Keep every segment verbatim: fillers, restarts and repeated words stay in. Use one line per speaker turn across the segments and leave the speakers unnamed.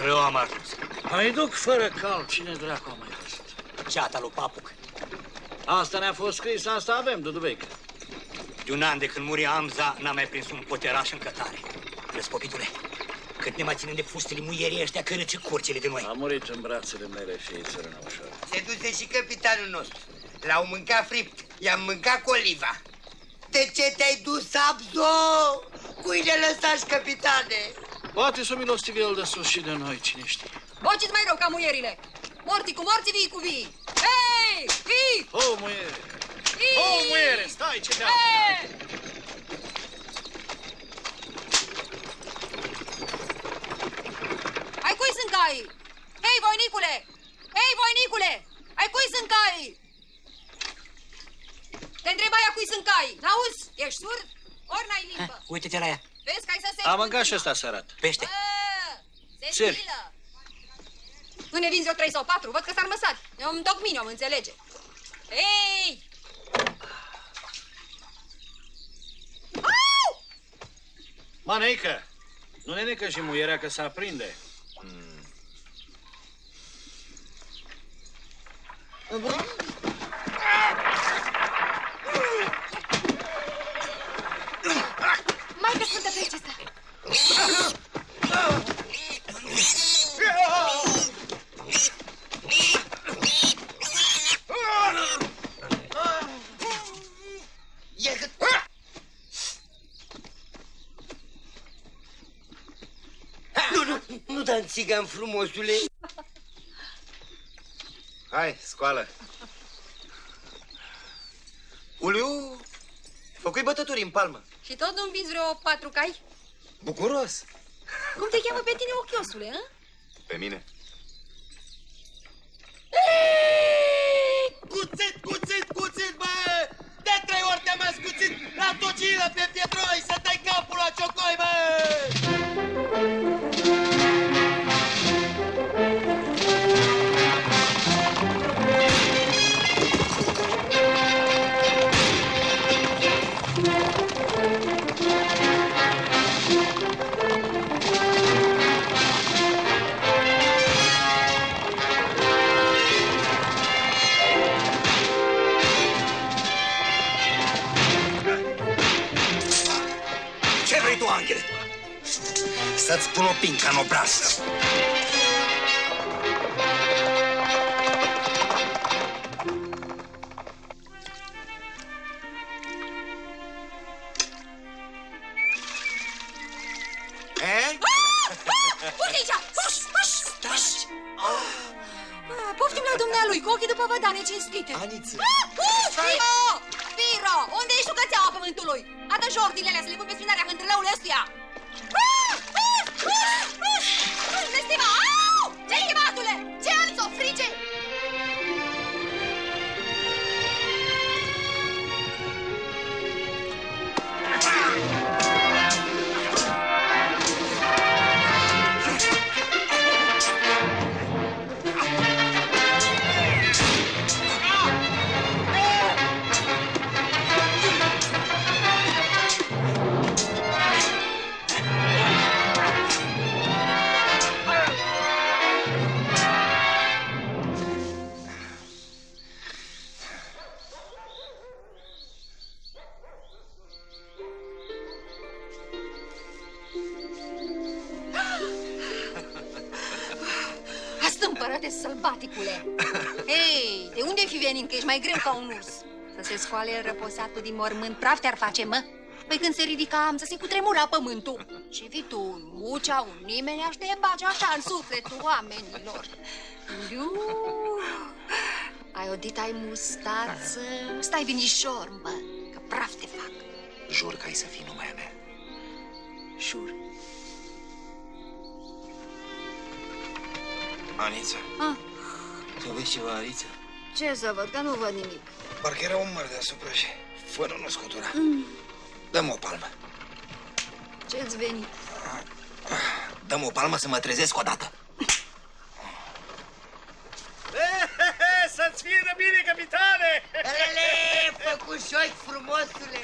Rău am ajuns.
Haiduc fără cal, cine dracu a mai văzut?
Ceata lui Papuc.
Asta ne-a fost scris, asta avem, Dudubecă.
De un an de când muri Amza, n-am mai prins un poteraș în cătare. Răspopitule, cât ne mai ținem de fustele muierii ăștia, cărăce curcele de noi.
A murit în brațele mele, fie țărână ușor.
Se duce și capitanul nostru. L-au mâncat fript, i-am mâncat cu oliva. De ce te-ai dus, Abzo? Cui ne lăsați, capitane?
Poate să milostive el de sus și de noi, cine știe.
Bociți mai rău ca muierile. Morții cu morții, vii cu vii. Hei, vii!
O, muiere! O, muiere, stai, ce te-am...
Ai cui sunt caii? Hei, voinicule! Hei, voinicule! Ai cui sunt caii? Te întrebai a cui sunt caii. N-auzi? Ești surd? Ori n-ai limbă?
Uite-te la ea.
Vezi că ai să se...
Am mâncat și ăsta să arată.
Pește.
Se stilă. Nu ne vinzi vreo trei sau patru? Văd că s-ar măsat. Eu îmi doc mine, om înțelege. Hei! Au!
Maneică, nu ne necă și muierea că se aprinde.
Hmm.
Mai că sfântă pe acesta.
Nu, nu, nu da-mi țigan, frumosule.
Hai, scoală. Uliu, făcui bătături în palmă.
Și tot nu învinzi vreo patru cai?
Bucuros.
Cum te cheamă pe tine, ochiosule, hă?
Pe mine.
Cuțit, cuțit, cuțit, bă! De trei ori te-am ascuțit la tocină pe pietroi să dai capul la ciocoi, bă!
Anghele, să-ți pun o pincă în obraz.
Uite aici! Poftim la dumnealui, cu ochii după vădane cinstite.
Aniță!
Spiro! Spiro! Unde ești tu cățeaua pământului? Adă jordile alea să le pun pe spinarea hândrălăului ăstuia! Nestima! Au! Ce-ai chematule? Ce am să o frige? Sălbaticule! Hei, de unde fi venind, că ești mai greu ca un urs? Să se scoale răposatul din mormânt, praf te-ar face, mă? Păi când se ridica am să se cutremura pământul. Și vii tu, un mucea, un nimeni, aș te bage așa în sufletul oamenilor. Iu, ai o dita-i mustață, stai binișor, mă, că praf te fac.
Jur că ai să fii numai a mea.
Jur.
Aniță?
Ah.
Tu vezi ceva, Aniță?
Ce să văd, că nu văd nimic.
Parcă era un măr deasupra și fără nu scutura. Mm. Dă-mi o palmă.
Ce-ți veni?
Dă-mi o palmă să mă trezesc odată.
Să-ți fie de bine, capitane!
Elele, făcușoși frumosule!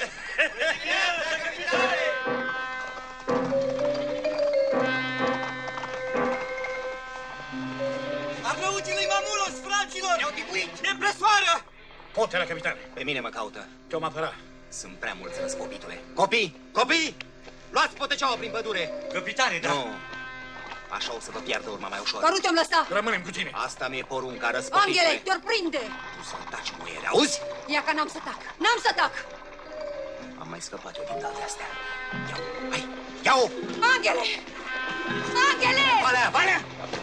Potele, capitane.
Pe mine mă caută.
Te-om apăra.
Sunt prea mulți răspopitule. Copii! Copii! Luați poteceaua prin pădure!
Capitane, da.
Nu. Așa o să vă piardă urma mai ușor.
Dar nu te-am lăsat!
Rămânem cu tine.
Asta mi-e porunca, răspopitule.
Angele, te-or prinde!
Tu să taci, muiere, auzi?
Ia că n-am să tac! N-am să tac!
Am mai scăpat eu din toate astea. Ia-o, hai, ia-o!
Angele! Angele!
Valea, Valea!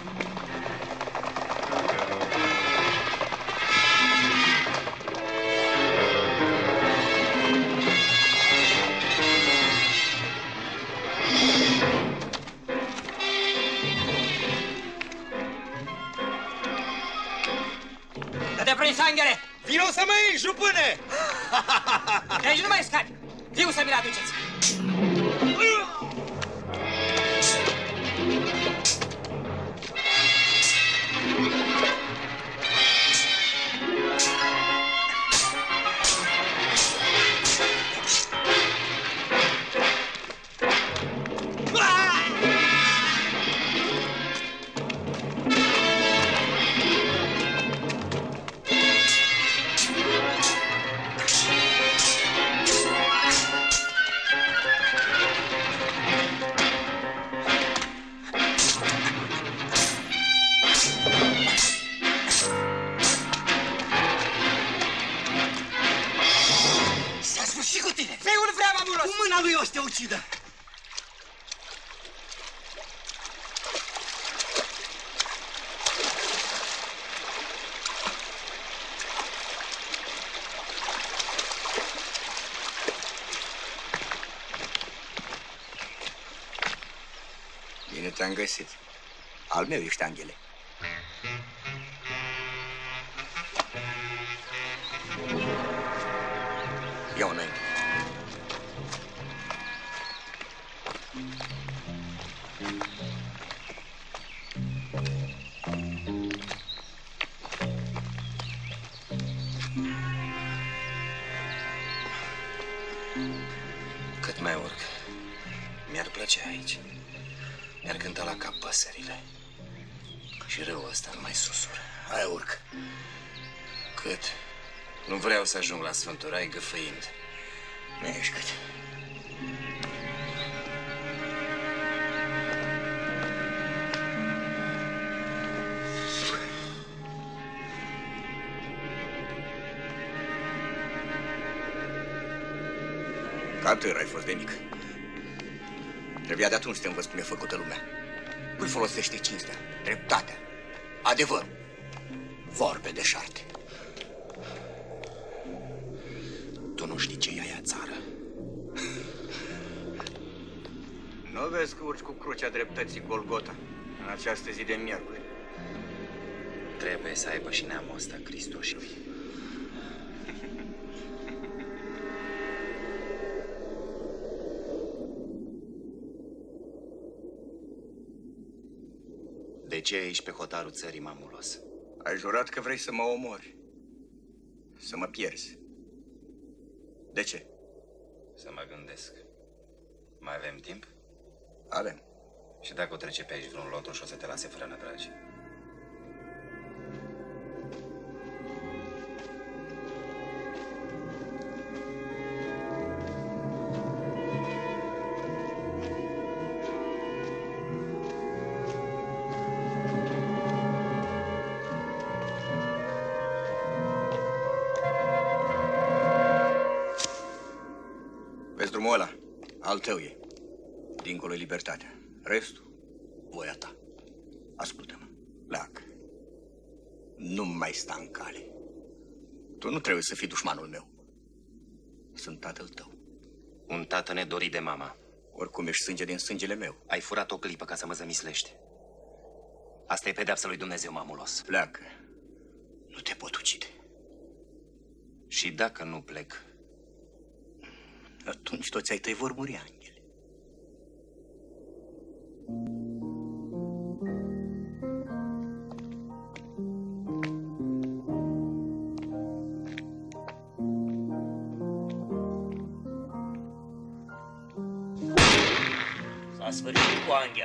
Te-a prins, Angele!
Vino să mă iei, jupâne!
De aici nu mai scapi! Viu să mi-l aduceți!
Lui o să te ucidă!
Bine te-am găsit. Al meu ești, Angele. Ia-o înainte.
Cât mai urc, mi-ar plăcea aici. Mi-ar cânta la cap păsările. Și râul ăsta nu mai susură. Hai, urc. Cât? Nu vreau să ajung la Sfântul Rai gâfâind.
Nu ești cât. Ca tânăr ai fost de mic. Trebuia de atunci să te învăț cum e făcută lumea. Cui folosește cinstea, dreptatea, adevărul, vorbe deșarte. Tu nu știi ce e aia țară. Nu vezi că urci cu crucea dreptății Golgota în această zi de miercuri?
Trebuie să aibă și neamul ăsta Hristoșului. De ce ești pe hotarul țării, mamulos?
Ai jurat că vrei să mă omori, să mă pierzi. De ce?
Să mă gândesc. Mai avem timp?
Avem.
Și dacă o trece pe aici vreun lotoș, o să te lase fără nădragi?
Vezi drumul ăla? Al tău e. Dincolo e libertatea. Restul, voia ta. Ascultă-mă, pleacă. Nu mai sta în cale. Tu nu trebuie să fii dușmanul meu. Sunt tatăl tău.
Un tată nedorit de mama.
Oricum ești sânge din sângele meu.
Ai furat o clipă ca să mă zămislești. Asta e pedeapsa lui Dumnezeu, mamulos.
Pleacă. Nu te pot ucide.
Și dacă nu plec?
Atunci toți ai tăi vor muri, Angele.
S-a sfârșit cu Angel.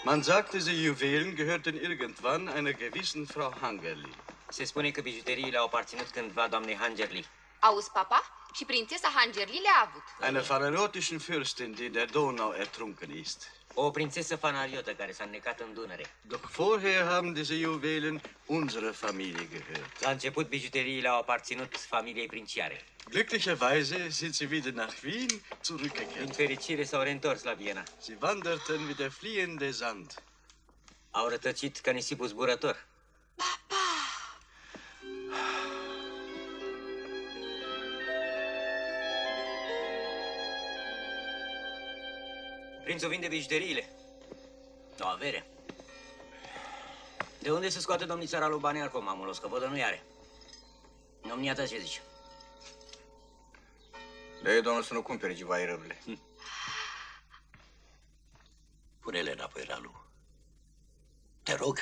Man sagt, diese Juwelen gehörten irgendwann einer gewissen Frau Hangerli.
Se spune că bijuteriile au aparținut cândva doamnei Hangerli.
Auzi, papa? Și prințesa Hangerli le-a avut.
Einer pharaotischen Fürstin, die in der Donau ertrunken ist.
O prințesă fanariotă care s-a înnecat în Dunăre.
Doch vorher haben diese Juwelen unserer Familie gehört.
La început, bijuteriile au aparținut familiei princiare.
Glücklicherweise sind sie wieder nach Wien
Din
zurückgekehrt.
fericire s-au reîntors la Viena.
Sie wanderten wie der fliehende Sand.
Au rătăcit ca nisipul zburător. Prințul vinde bijuteriile. O avere. De unde se scoate domnițara lui banii acum, mamulos, că văd nu-i are. Domnia ta ce zice?
De domnul să nu cumpere givaierările. Hm.
Pune-le înapoi, Ralu. Te rog.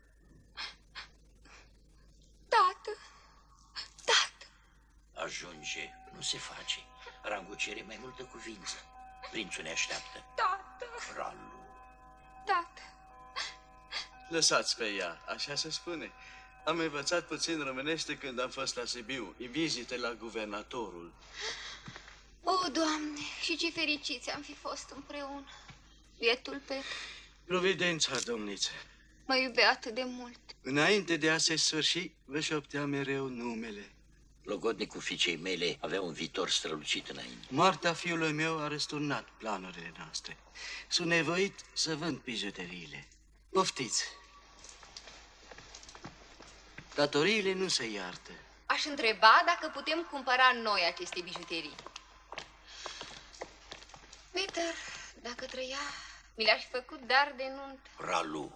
Tată, tată.
Ajunge, nu se face. Rangul cere mai multă cuvință. Prințul ne așteaptă.
Tată,
Ralu.
tată.
Lăsați pe ea, așa se spune. Am învățat puțin românește când am fost la Sibiu, în vizite la guvernatorul.
O, Doamne, și ce fericiți am fi fost împreună. Bietul Petru
Providența, domniță.
mă iubea atât de mult.
Înainte de a se sfârși, vă șoptea mereu numele.
Logodnicul fiicei mele avea un viitor strălucit înainte.
Moartea fiului meu a răsturnat planurile noastre. Sunt nevoit să vând bijuteriile. Poftiți! Datoriile nu se iartă.
Aș întreba dacă putem cumpăra noi aceste bijuterii. Peter, dacă trăia, mi le-aș făcut dar de nuntă.
Ralu,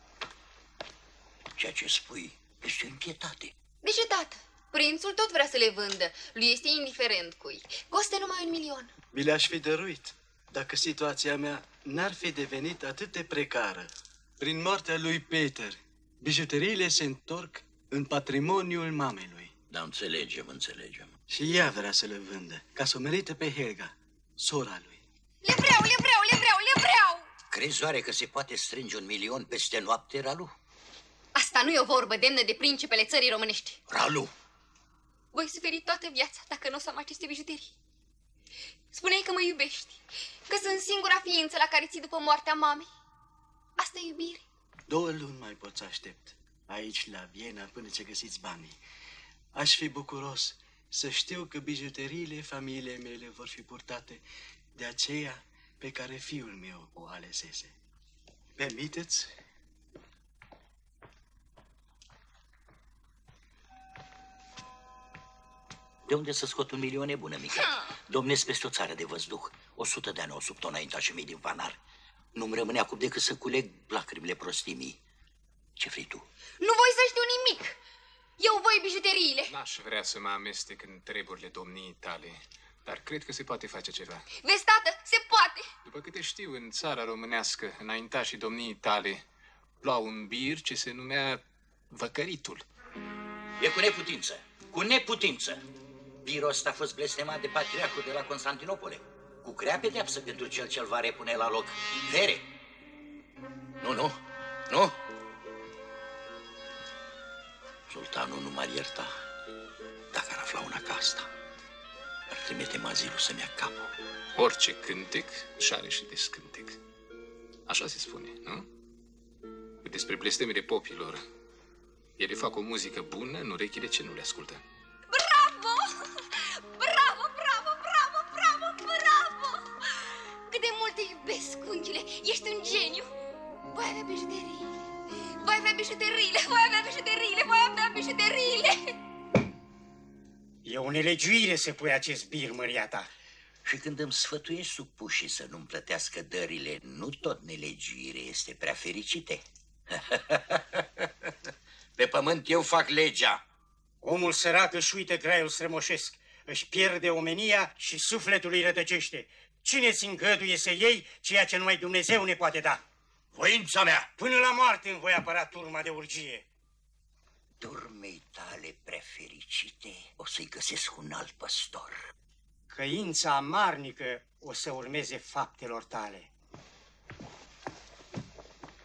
ceea ce spui este o impietate.
De ce, tată? Prințul tot vrea să le vândă. Lui este indiferent cui. Costă numai un milion.
Mi le-aș fi dăruit dacă situația mea n-ar fi devenit atât de precară. Prin moartea lui Peter, bijuteriile se întorc în patrimoniul mamei lui.
Da, înțelegem, înțelegem.
Și ea vrea să le vândă, ca să o merite pe Helga, sora lui.
Le vreau, le vreau, le vreau, le vreau!
Crezi oare că se poate strânge un milion peste noapte, Ralu?
Asta nu e o vorbă demnă de principele țării românești.
Ralu!
Voi suferi toată viața dacă nu o să am aceste bijuterii. Spuneai că mă iubești, că sunt singura ființă la care ții după moartea mamei. Asta e iubire.
Două luni mai pot să aștept aici la Viena până ce găsiți banii. Aș fi bucuros să știu că bijuteriile familiei mele vor fi purtate de aceea pe care fiul meu o alesese. Permiteți?
De unde să scot un milion e bună, mică? Domnesc peste o țară de văzduh. O sută de ani au sub tot înaintașii mei din Vanar. Nu-mi rămâne acum decât să culeg lacrimile prostimii. Ce vrei tu?
Nu voi să știu nimic. Eu voi bijuteriile.
N-aș vrea să mă amestec în treburile domniei tale, dar cred că se poate face ceva.
Vezi, tată, se poate.
După câte știu, în țara românească, înaintașii domniei tale luau un bir ce se numea văcăritul.
E cu neputință, cu neputință. Birul ăsta a fost blestemat de patriarhul de la Constantinopole. Cu grea pedeapsă pentru cel ce-l va repune la loc. Vere! Nu, nu, nu! Sultanul nu m-ar ierta dacă ar afla una ca asta. Ar trimite mazilul să-mi ia capul.
Orice cântec și are și descântec. Așa se spune, nu? Despre blestemele popilor. Ele fac o muzică bună în urechile ce nu le ascultă.
Bravo! Bravo, bravo, bravo, bravo, bravo! Cât de mult te iubesc, unchiule! Ești un geniu! Voi avea bijuteriile! Voi avea bijuteriile! Voi avea bijuteriile! Voi avea bijuteriile!
E o nelegiuire să pui acest bir, măria ta.
Și când îmi sfătuiești supușii să nu-mi plătească dările, nu tot nelegiuire este prea fericite. Pe pământ eu fac legea.
Omul sărac își uită graiul strămoșesc, își pierde omenia și sufletul îi rătăcește. Cine ți îngăduie să iei ceea ce numai Dumnezeu ne poate da?
Voința mea!
Până la moarte îmi voi apăra turma de urgie.
Turmei tale prea fericite o să-i găsesc un alt păstor.
Căința amarnică o să urmeze faptelor tale.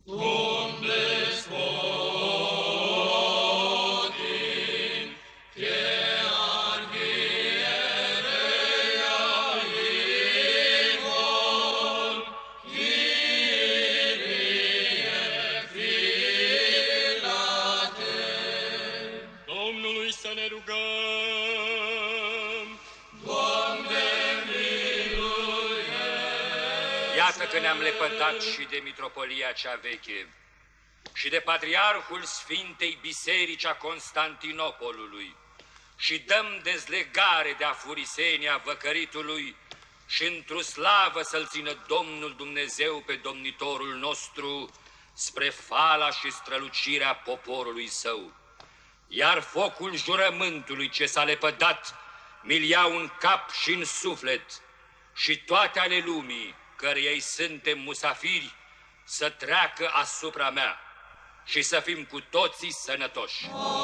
Iată că ne-am lepădat și de mitropolia cea veche și de patriarhul Sfintei Biserici a Constantinopolului și dăm dezlegare de afurisenia văcăritului și într-o slavă să-L țină Domnul Dumnezeu pe domnitorul nostru spre fala și strălucirea poporului său. Iar focul jurământului ce s-a lepădat mi-l iau în cap și în suflet și toate ale lumii, cărei suntem musafiri, să treacă asupra mea și să fim cu toții sănătoși.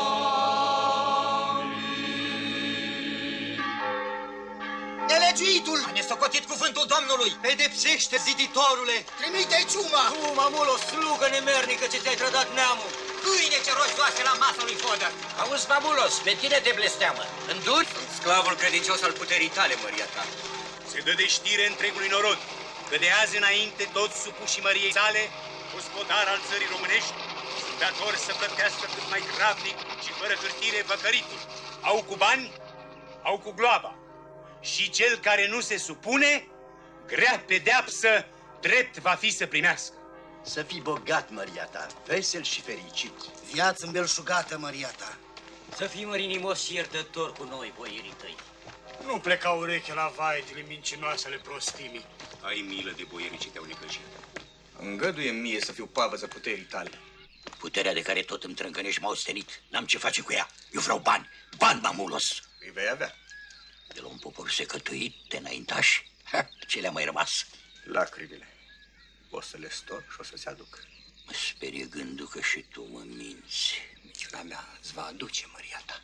Nelegiuitul!
A nesocotit cuvântul Domnului!
Pedepsește, ziditorule! Trimite-i ciuma!
Tu, mamul, o slugă nemernică ce ți-ai trădat neamul! Câine ce rostoase la masa lui Fodă!
Auzi, Mamulos, pe tine te blesteamă. Înduri?
Sclavul credincios al puterii tale, măria ta.
Se dă de știre întregului norod că de azi înainte toți supușii măriei sale, gospodar al țării românești, sunt datori să plătească cât mai grabnic și fără hârtire văcăritul. Au cu bani, au cu gloaba. Și cel care nu se supune, grea pedeapsă, drept va fi să primească.
Să fii bogat, măria ta, vesel și fericit.
Viață îmbelșugată, măria ta.
Să fii mărinimos și iertător cu noi, boierii tăi.
Nu pleca urechea la vaetele mincinoase ale prostimii.
Ai milă de boierii ce te-au necăjit.
Îngăduie mie să fiu pavăză puterii tale.
Puterea de care tot îmi trâncănești m-a ostenit. N-am ce face cu ea. Eu vreau bani. Bani, Mamulos.
Îi vei avea.
De la un popor secătuit, de înaintași, ha, ce le-a mai rămas?
Lacrimile. O să le stor și o să-ți aduc.
Mă sperie gândul că și tu mă minți.
Miciuna mea îți va aduce măria ta.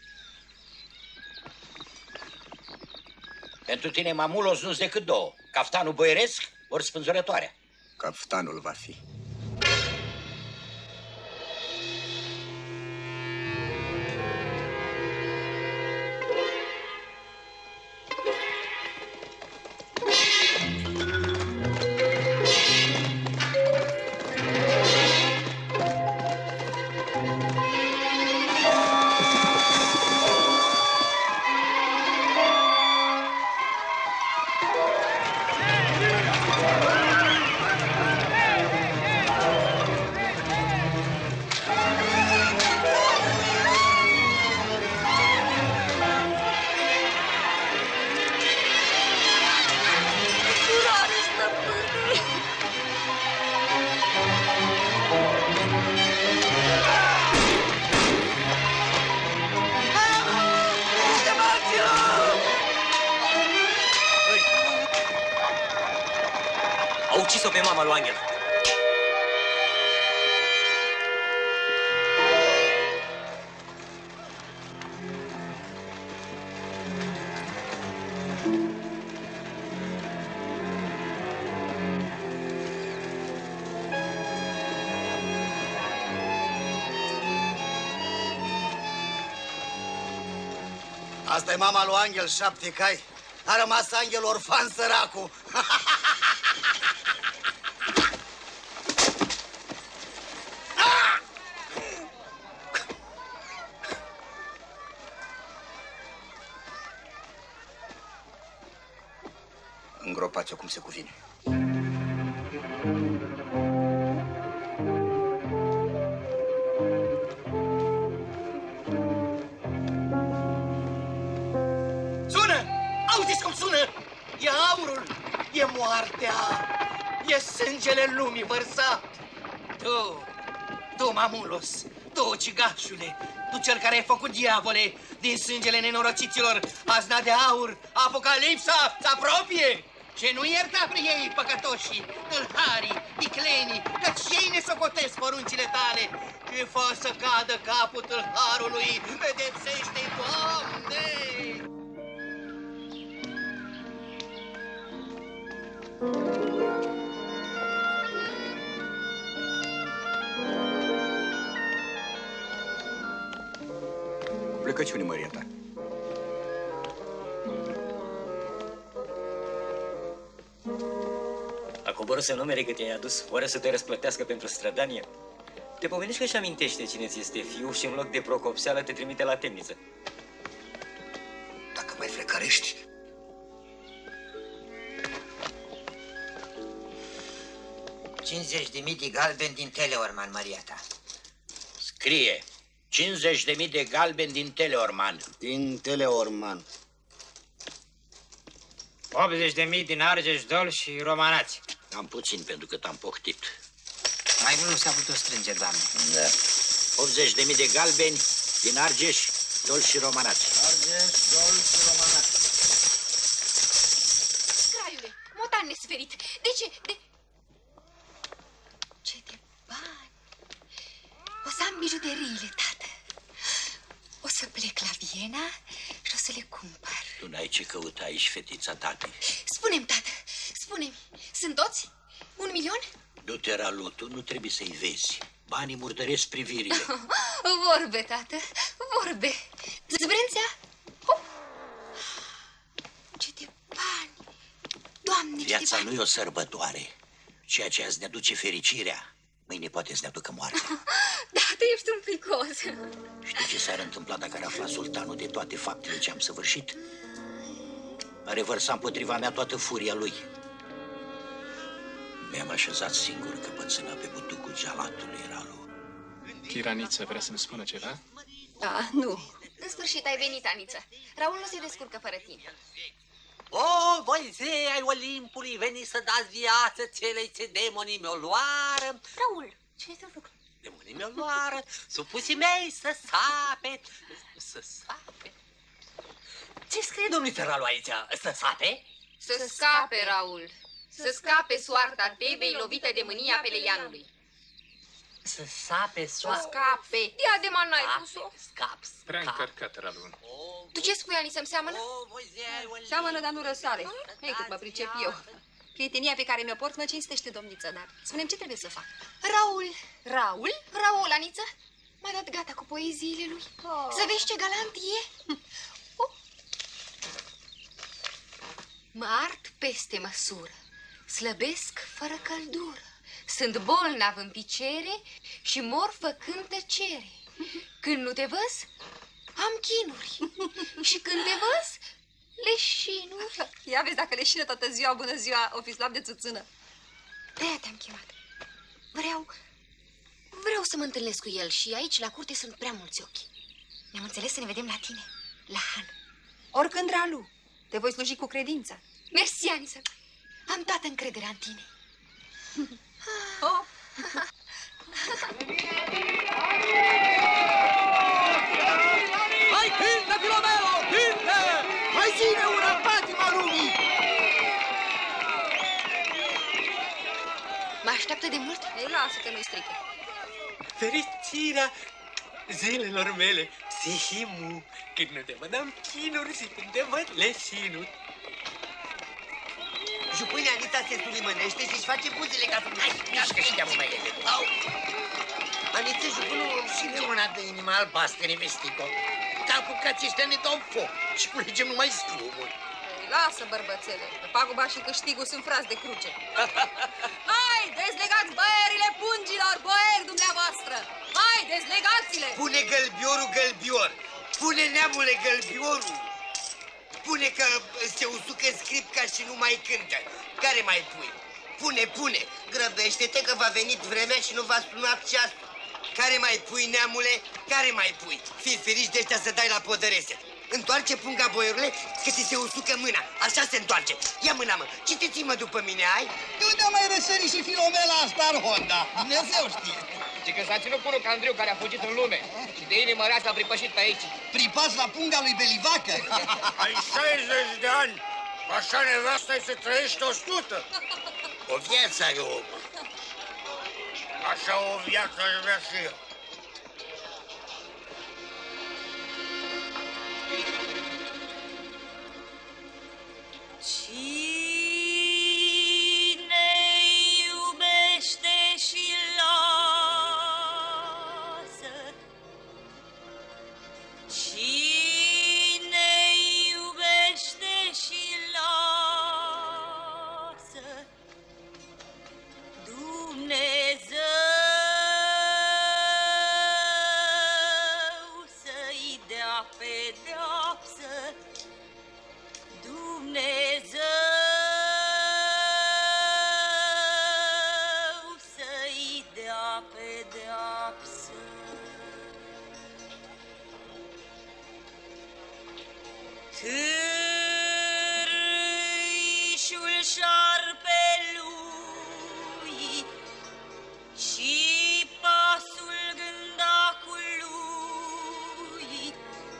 Pentru tine, Mamulos, nu-s decât două. Caftanul boieresc ori spânzurătoarea.
Caftanul va fi.
A ucis-o pe mama lui Angel.
Asta e mama lui Angel, Saptecai. A rămas Angel orfan, săracul.
Îngropați-o cum se cuvine.
Sună! Auziți cum sună? E aurul, e moartea, e sângele lumii vărsat. Tu, tu, Mamulos, tu, cigașule, tu cel care ai făcut, diavole, din sângele nenorociților, azna de aur, apocalipsa se apropie. Ce nu ierta pe ei, păcătoșii, tâlharii, ticlenii, căci ei ne socotesc poruncile tale. Ce faci să cadă capul tâlharului? Pedepsește-i, Doamne!
plecăciune, măria ta.
A coborât să numere cât i-ai adus, oare să te răsplătească pentru strădanie? Te pomenești că își amintește cine ți este fiu și în loc de procopseală te trimite la temniță.
Dacă mai frecărești...
cincizeci de mii de galbeni din Teleorman, Maria ta.
Scrie. cincizeci de mii de galbeni din Teleorman.
Din Teleorman.
optzeci de mii din Argeș, Dol și Romanați.
Am puțin pentru că t-am poctit.
Mai mult nu s-a putut strânge, doamne.
Da. optzeci de mii de galbeni din Argeș, Dol și Romanați.
Argeș, Dol și Romanați.
Craiule, motan nesferit. De ce? De... Ce de bani. O să am bijuteriile, tată. O să plec la Viena și o să le cumpăr.
Tu n-ai ce căuta aici, fetița tati.
Spune-mi, tată, spune-mi, sunt toți? Un milion?
Du-te, Ralu, tu nu trebuie să-i vezi. Banii murdăresc privirile.
Vorbe, tată, vorbe. Zbrențea? Oh. Ce de bani. Doamne,
Viața
ce de bani.
nu e o sărbătoare. Ceea ce azi ne aduce fericirea, mâine poate să ne aducă moartea.
Tată, ești un picos.
Știi ce s-ar întâmpla dacă ar afla sultanul de toate faptele ce am săvârșit? A revărsat împotriva mea toată furia lui. Mi-am așezat singur căpățâna pe butucul gealatului, Ralu.
Tiraniță vrea să-mi spună ceva?
Da, nu. În sfârșit ai venit, Aniță. Raul nu se descurcă fără tine.
O, voi zei ai Olimpului, veni să dați viață celei ce demonii mi-o luară.
Raul, ce este făcut?
Demonii mi-o luară, supusii mei să sape, să sape. Ce scrie domnul Ralu aici? Să sape?
Să scape, Raul. Să scape soarta Tebei lovită de mânia Peleianului.
Să sape soarta.
Să scape. Ia de man n-ai pus-o.
Scap,
Prea încărcat, Ralu.
Tu ce spui, Ani, să-mi seamănă? Seamănă, dar nu răsare. Ei, cât mă pricep eu. Prietenia pe care mi-o port mă cinstește, domniță, dar spune-mi ce trebuie să fac. Raul. Raul? Raul, Aniță. M-a dat gata cu poeziile lui. Oh. Să vezi ce galant e. Oh. Mă ard peste măsură. Slăbesc fără căldură. Sunt bolnav în picere și mor făcând tăcere. Când nu te văz, am chinuri. Și când te văz, leșinuri. Ia vezi dacă leșină toată ziua, bună ziua, o fi slab de țuțână. De-aia te-am chemat. Vreau, vreau să mă întâlnesc cu el și aici, la curte, sunt prea mulți ochi. Ne-am înțeles să ne vedem la tine, la Han. Oricând, Ralu, te voi sluji cu credință. Mersi, Aniță. Am toată încrederea în tine. Oh.
Hai, pinte, Filomelo, pinte! Mai ține una, patima lumii!
Mă așteaptă de mult? Ei, lasă că nu-i strică.
Fericirea zilelor mele, Sihimu, când nu te văd chinuri și când te văd leșinuri.
Jupâinea Anita se sulimănește și-și face buzele ca să... Hai, mișcă și te-am mai repede. Au! Aniță, jupânul și de una de inima albastră, nevestico. Calcucații ăștia ne dau foc și culegem numai strumuri.
Lasă, bărbățele, paguba și câștigul sunt frați de cruce. Hai, dezlegați băierile pungilor, băieri dumneavoastră! Hai, dezlegați-le!
Pune gălbiorul gălbior! Pune neamule gălbiorul! Pune că se usucă scripca și nu mai cântă. Care mai pui? Pune, pune! Grăbește-te că va venit vremea și nu va suna ceasul. Care mai pui, neamule? Care mai pui? Fii ferici de ăștia să dai la podărese. Întoarce punga, boierule, că ți se usucă mâna. Așa se întoarce. Ia mâna, mă. Citeți-mă după mine, ai?
De unde a mai răsărit și Filomela în Star Honda? Dumnezeu știe.
Și că s-a ținut purul ca Andriu care a fugit în lume și de inimă rea s-a pripășit pe aici.
Pripați la punga lui Belivacă?
Ai șaizeci de ani. Așa nevasta-i să trăiești o sută.
O viață are om.
Așa o viață aș vrea și eu.
Cine iubește și lasă, cine șarpelui și pasul gândacului,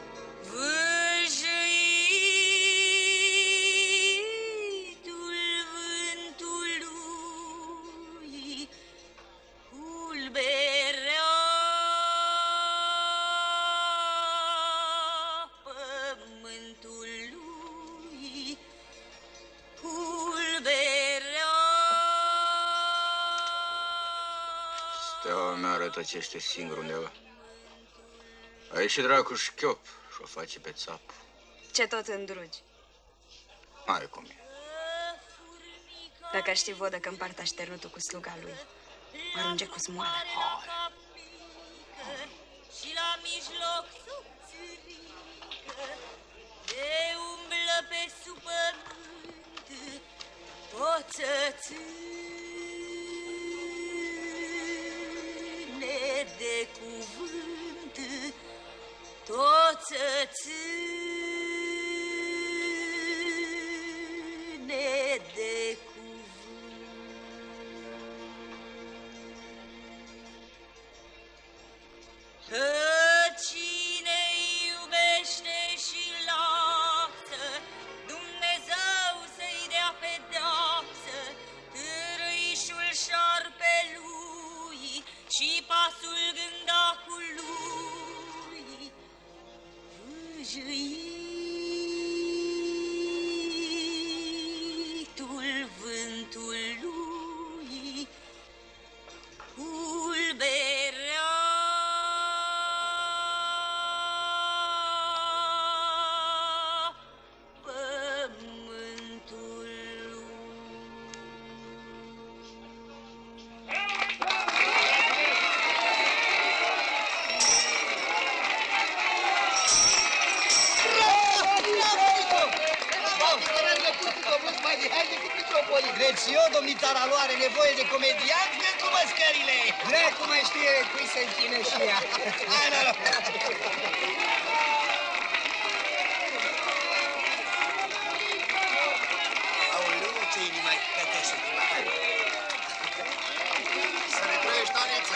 vâjâitul vântului, culberea pământului, culberea.
Steaua mea rătăcește singur undeva. Aici și dracu șchiop și-o face pe țap.
Ce tot îndrugi?
Hai cum e.
Dacă aș ști vodă că împart așternutul cu sluga lui, mă arunge cu smoala.
Și la mijloc subțirică, de umblă pe sub pământ, tot să ține de cuvânt, tot să ține de că cine iubește și lasă, Dumnezeu să-i dea pedeapsă, târâișul șarpelui și pasul gândacului, vâjâitul vântului, culberea
Deci eu, domnițara lui, are nevoie de comedianți pentru măscările.
Dracu mai știe cui se închine și ea.
Hai, la, la. Aoleu, ce inima mai cătește din mare. Să ne trăiești, Aniță.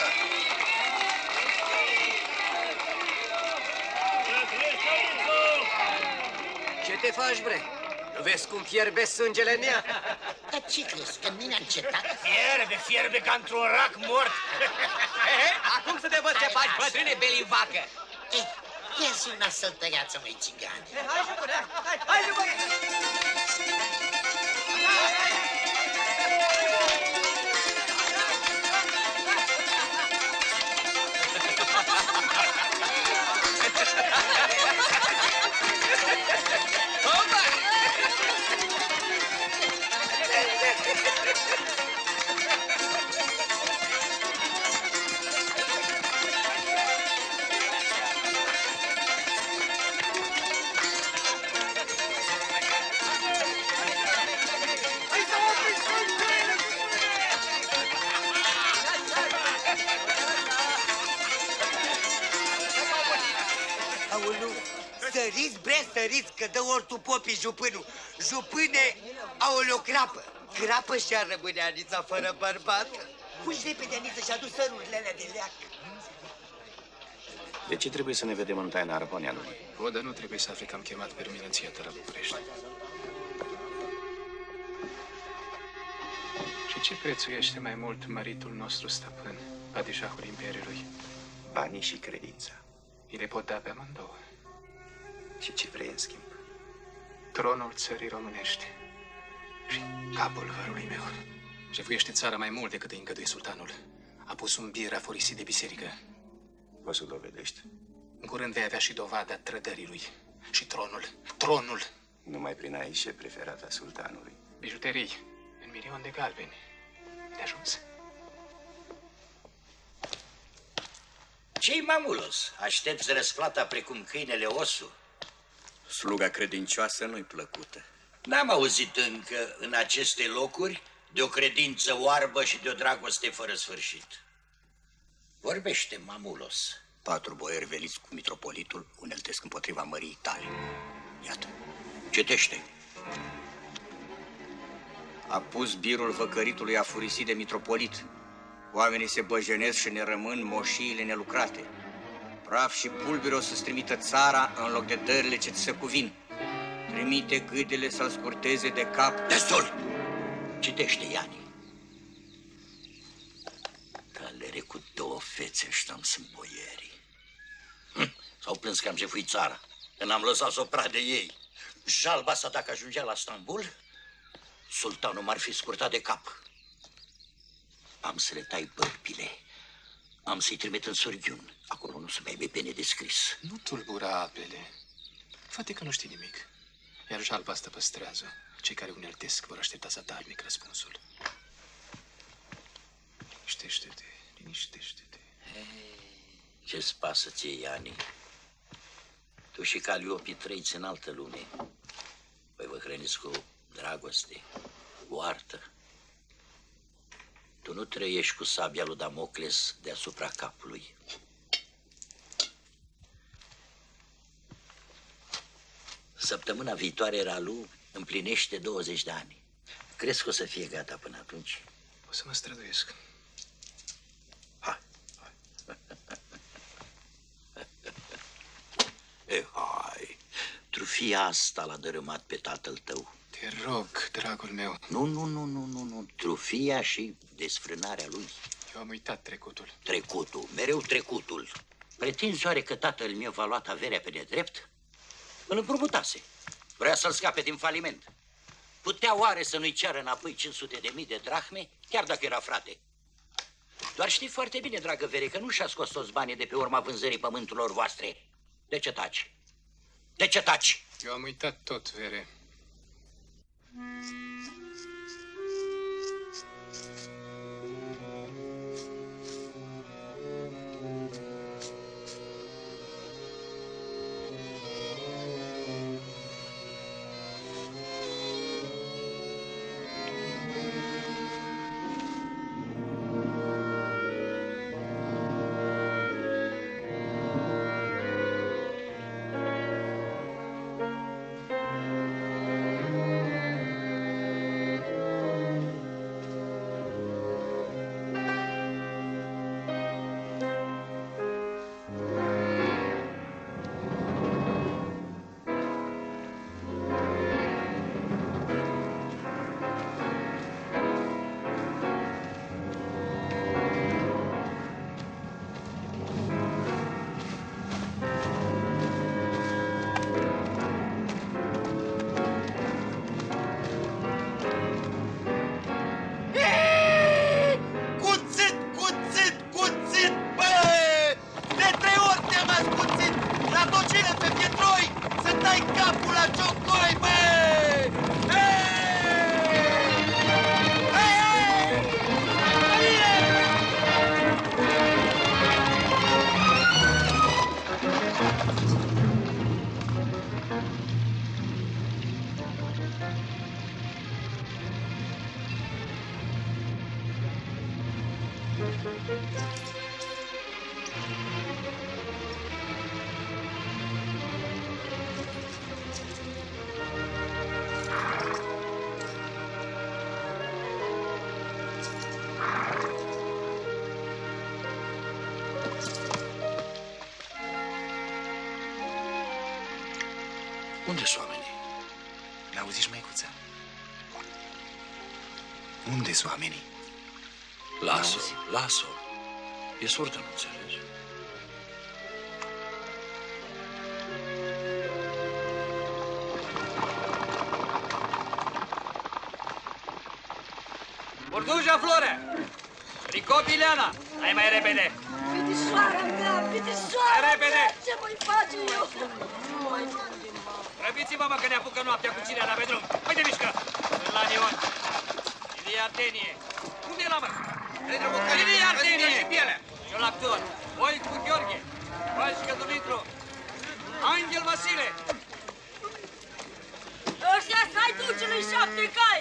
Ce te faci, bre? Nu vezi cum fierbe sângele în ea?
Dar ce crezi, că mine a încetat?
Fierbe, fierbe ca într-un rac mort.
Acum să te văd ce faci, bătrâne belivacă.
Ei, ia-ți una săltăreață, măi, țigane.
Hai, jupâne, hai, hai, jupâne!
Săriți, bre, săriți, că dă ortul popii jupânul. Jupâne, aoleu, crapă. Crapă și-ar rămâne Anița fără bărbat. Fugi repede, Aniță, și adu sărurile alea de leac.
De ce trebuie să ne vedem în taina Araponianului?
O, dar nu trebuie să afli că am chemat pe luminăția ta la București. Și ce prețuiește mai mult măritul nostru stăpân, padișahul Imperiului?
Banii și credința.
Îi le pot da pe amândouă.
Și ce vrei în schimb?
Tronul țării românești și capul vărului meu. Șefuiește țara mai mult decât îi îngăduie sultanul. A pus un bir aforisit de biserică.
O să dovedești.
În curând vei avea și dovada trădării lui. Și tronul. Tronul!
Numai prin aici e preferata sultanului.
Bijuterii. În milion de galbeni. De ajuns.
Ce-i, mamulos? Aștepți răsplata precum câinele osul?
Sluga credincioasă nu-i plăcută.
N-am auzit încă în aceste locuri de o credință oarbă și de o dragoste fără sfârșit. Vorbește, mamulos.
Patru boieri veliți cu mitropolitul uneltesc împotriva mării tale. Iată.
Citește.
A pus birul văcăritului afurisit de mitropolit. Oamenii se băjenesc și ne rămân moșiile nelucrate. Praf și pulbere o să-ți trimită țara în loc de dările ce ți se cuvin. Trimite gâdele să-l scurteze de cap.
Destul! Citește, Iani. Calere cu două fețe ăștia sunt boierii. Hm, s-au plâns că am jefuit țara, că n-am lăsat să o prade ei. Jalba asta, dacă ajungea la Stambul, sultanul m-ar fi scurtat de cap. Am să le tai bărpile. Am să-i trimit în Sorghiun. Acolo nu se mai aibă pene de scris.
Nu tulbura apele. Fate că nu știi nimic. Iar jalba asta păstrează. Cei care uneltesc vor aștepta zadarnic răspunsul. Liniștește-te, liniștește-te.
Ce-ți pasă ție, Iani? Tu și Caliopii trăiți în altă lume. Păi vă hrăniți cu dragoste, cu artă. Tu nu trăiești cu sabia lui Damocles deasupra capului. Săptămâna viitoare Ralu împlinește douăzeci de ani. Crezi că o să fie gata până atunci?
O să mă străduiesc.
Hai, hai. E, hai. Trufia asta l-a dărâmat pe tatăl tău.
Te rog, dragul meu.
Nu, nu, nu, nu, nu, nu. Trufia și desfrânarea lui.
Eu am uitat trecutul.
Trecutul, mereu trecutul. Pretinzi oare că tatăl meu v-a luat averea pe nedrept? Îl împrumutase. Vrea să-l scape din faliment. Putea oare să nu-i ceară înapoi cinci sute de mii de drahme, chiar dacă era frate? Doar știi foarte bine, dragă Vere, că nu și-a scos toți banii de pe urma vânzării pământurilor voastre. De ce taci? De ce taci?
Eu am uitat tot, Vere.
Unde-s oamenii?
N-auziși, măicuță? Unde-s oamenii?
Lasă, lasă. E surdă, nu înțelegi?
Burduja, Florea! Ricopi, Ileana! Hai mai repede!
Fetișoara mea, fetișoara
Hai repede!
mea, ce voi face eu? Nu mai
Grăbiți-vă, mă, că ne apucă noaptea cu cireana pe drum. Uite, mișcă! Sunt la Nion. Ilie Artenie. Unde e la mă? Ilie Artenie! Și pielea. Și un actor. Voicu Gheorghe. Pașcă Dumitru. Angel Vasile.
Ăștia-s Haiducii lui Saptecai!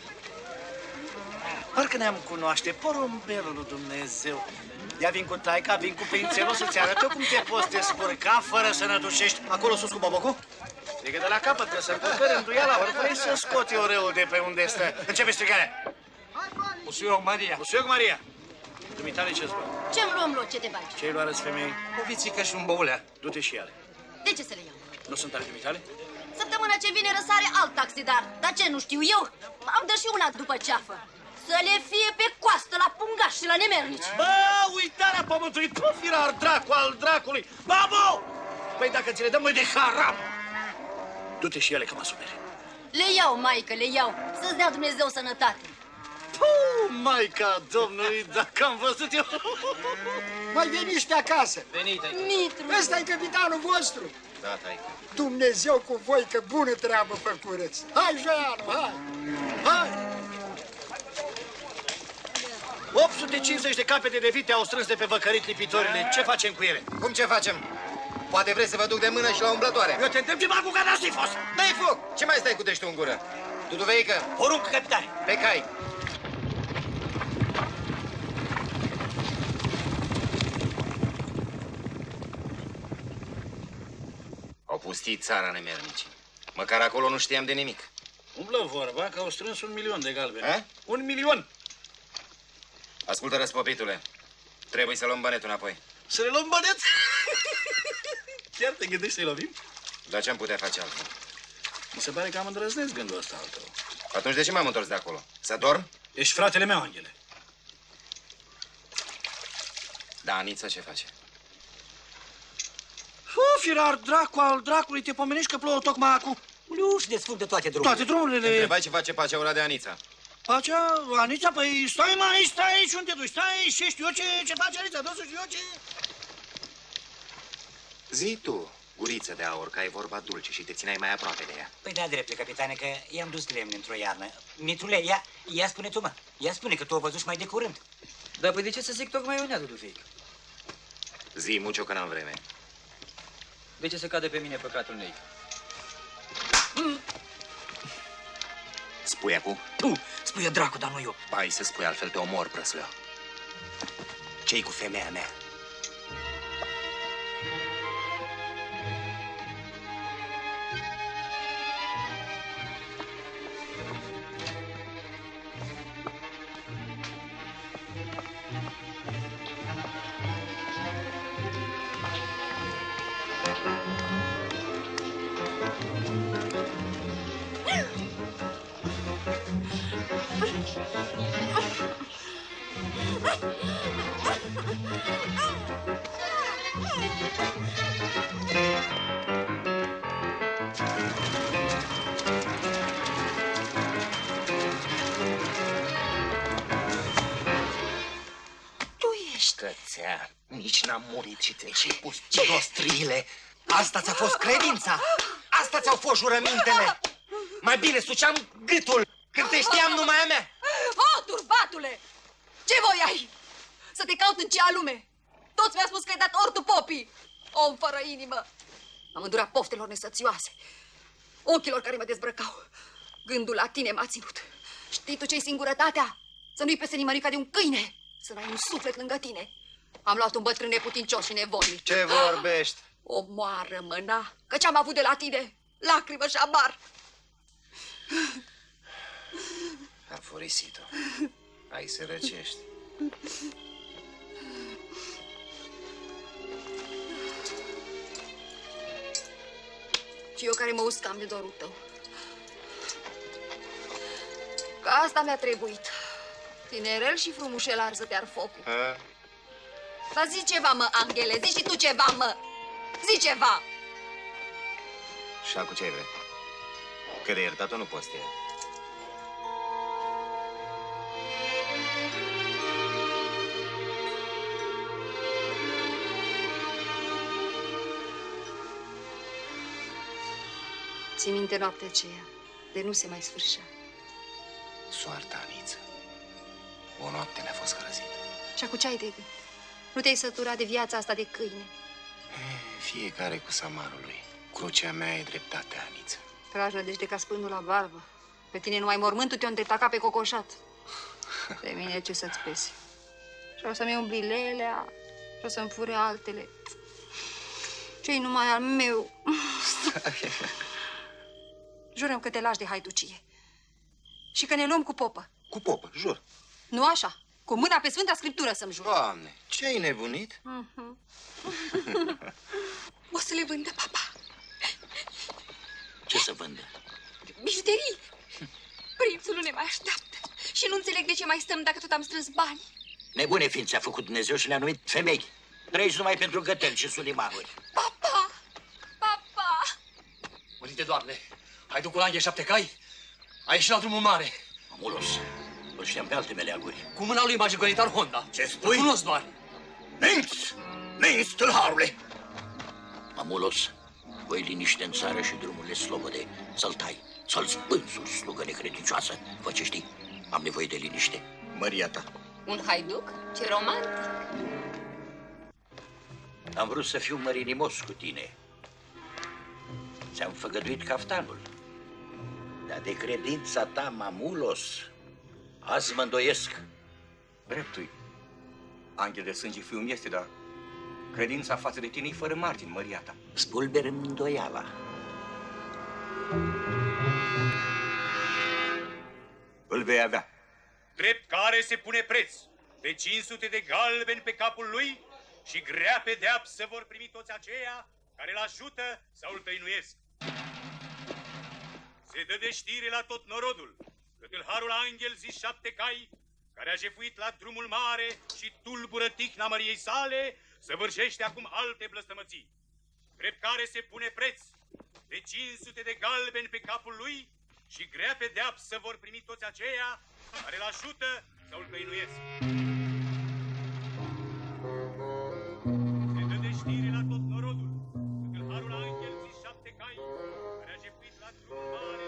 Parcă ne-am cunoaște, porumbelul lui Dumnezeu. Ia vin cu taica, vin cu prințelul să-ți arăt eu cum te poți descurca fără să nădușești acolo sus cu bobocul. Strigă de la capăt, că să-mi cumperi înduiala, ori vrei să scot eu răul de pe unde stă. Începe strigarea.
Usuioc Maria.
Usuioc Maria. Dumitale ce-ți luăm?
Ce-mi luăm, lo, ce te bagi?
Ce-i luară-ți femei?
O vițică și un băulea.
Du-te și ale.
De ce să le iau?
Nu sunt ale dumitale?
Săptămâna ce vine răsare alt taxidar. Dar ce, nu știu eu? Am dă și una după ceafă. Să le fie pe coastă, la pungaș și la nemernici.
Bă, uitarea pământului, tu firar dracu al dracului! Babo! Păi dacă ți le dăm noi de haram! Du-te și ele că mă supere.
Le iau, maică, le iau. Să-ți dea Dumnezeu sănătate.
Puh, Maica Domnului, dacă am văzut eu...
Mai veniți pe acasă.
Venite.
Mitru.
Ăsta e capitanul vostru.
Da, taică.
Dumnezeu cu voi, că bună treabă făcureți. Hai, Joianu, hai!
Hai! opt sute cincizeci de capete de vite au strâns de pe văcărit lipitorile. Ce facem cu ele?
Cum ce facem? Poate vrei să vă duc de mână și la umblătoare.
Eu te întreb ce fac cu cadastrii fost.
Dă-i foc! Ce mai stai cu deștul în gură? Duduveică?
Porunc, capitane.
Pe cai. Au pustit țara nemernicii. Măcar acolo nu știam de nimic.
Umblă vorba că au strâns un milion de galbeni.
A?
Un milion!
Ascultă, răspopitule. Trebuie să luăm bănetul înapoi.
Să le luăm bănet? Chiar te gândești să-i lovim?
Dar ce-am putea face altfel?
Mi se pare că am îndrăznesc gândul ăsta al tău.
Atunci de ce m-am întors de acolo? Să dorm?
Ești fratele meu, Anghele.
Da, Anița ce face?
O, firar dracu al dracului, te pomenești că plouă tocmai acum.
Uliu, și desfundă toate drumurile.
Toate drumurile.
Te întrebai ce face pacea ora de Anița.
Pacea? Anița? Păi stai, mai, stai, și unde te duci? Stai, și știu eu ce, ce face Anița, dă să știu eu ce...
Zi tu, guriță de aur, că ai vorba dulce și te țineai mai aproape de ea.
Păi da, drepte, capitane, că i-am dus lemne într-o iarnă. Mitrule, ia, ia spune tu, mă. Ia spune că tu o văzuși mai de curând.
Dar păi de ce să zic tocmai eu, neadu, fiic?
Zi, mucio, că n-am vreme.
De ce să cade pe mine păcatul neic?
Spui acum?
Tu, spui dracu, dar nu eu.
Hai să spui, altfel te omor, prăslă. Ce-i cu femeia mea? Cățea, nici n-am murit și ți-ai pus rostriile. Asta ți-a fost credința? Asta ți-au fost jurămintele? Mai bine suceam gâtul când te știam numai a mea.
O, turbatule! Ce voi ai? Să te caut în cea lume? Toți mi-a spus că ai dat ortul popii. Om fără inimă. Am îndurat poftelor nesățioase, ochilor care mă dezbrăcau. Gândul la tine m-a ținut. Știi tu ce-i singurătatea? Să nu-i pese nimărica de un câine. Să n-ai un suflet lângă tine. Am luat un bătrân neputincios și nevoinic.
Ce vorbești?
Omoară-mă, na, că ce-am avut de la tine? Lacrimă și amar.
Am furisit-o. Ai să răcești.
Și eu care mă uscam de dorul tău. Că asta mi-a trebuit. Tinerel și frumușel arză te-ar focul.
A?
Dar zi ceva, mă, Anghele, zi și tu ceva, mă. Zi ceva.
Și acum ce vrei? Că de iertat-o nu poți te iert.
Ții minte noaptea aceea, de nu se mai sfârșea.
Soarta, Aniță. O noapte ne-a fost hărăzită.
Și acum ce ai de gând? Nu te-ai săturat de viața asta de câine?
Fiecare cu samarul lui. Crucea mea e dreptatea, Aniță.
Tragi nădejde ca spândul la barbă. Pe tine numai mormântul te-o îndrepta pe cocoșat. De mine ce să-ți pese? Și o să-mi umbli lelea, și o să-mi fure altele. Ce-i numai al meu?
Stai.
Jurăm că te lași de haiducie. Și că ne luăm cu popă.
Cu popă, jur.
Nu așa. Cu mâna pe Sfânta Scriptură să-mi jur.
Doamne, ce-ai nebunit?
Uh-huh. O să le vândă, papa.
Ce să vândă?
Bijuterii. Prințul nu ne mai așteaptă. Și nu înțeleg de ce mai stăm dacă tot am strâns bani.
Nebune ființe a făcut Dumnezeu și le-a numit femei. Trăiți numai pentru găteli și sulimanuri.
Papa! Papa!
Mărite Doamne, Haiducul Anghel Saptecai a ieșit la drumul mare.
Amulos, îl știam pe alte meleaguri.
Cu mâna lui magicolitar Honda.
Ce spui?
Îl cunosc doar.
Minți! Minți, tâlharule!
Amulos, voi liniște în țară și drumurile slobode. Să-l tai, să-l spânzuri, slugă necredincioasă. Fă ce știi, am nevoie de liniște.
Măria ta.
Un haiduc? Ce romantic!
Am vrut să fiu mărinimos cu tine. Ți-am făgăduit caftanul. Dar de credința ta, Mamulos, azi mă îndoiesc.
Dreptui. Anghel de sânge fiul este, dar credința față de tine e fără margini, măria ta.
Spulberă-mi îndoiala.
Îl vei avea.
Drept care se pune preț de cinci sute de galbeni pe capul lui și grea pedeapsă vor primi toți aceia care îl ajută sau îl tăinuiesc. Se dă de știre la tot norodul că tâlharul Anghel zis Saptecai, care a jefuit la drumul mare și tulbură tihna măriei sale, săvârșește acum alte blăstămății. Drept care se pune preț de cinci sute de galbeni pe capul lui și grea pedeapsă vor primi toți aceia care îl ajută sau îl tăinuiesc. Se dă de știre la tot norodul că tâlharul Anghel zis Saptecai, care a jefuit la drumul mare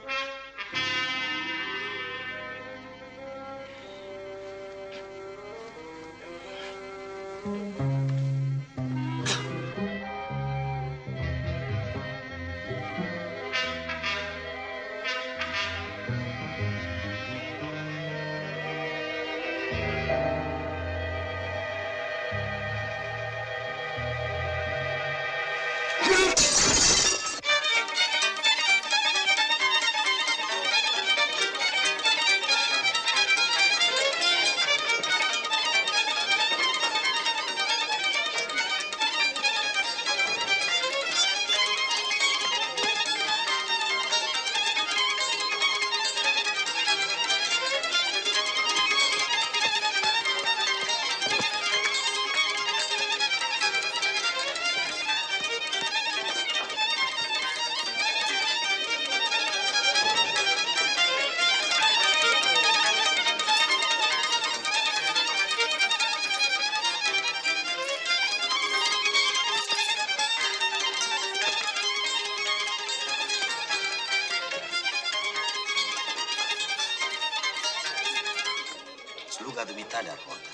Sluga dumitale, Arhonda.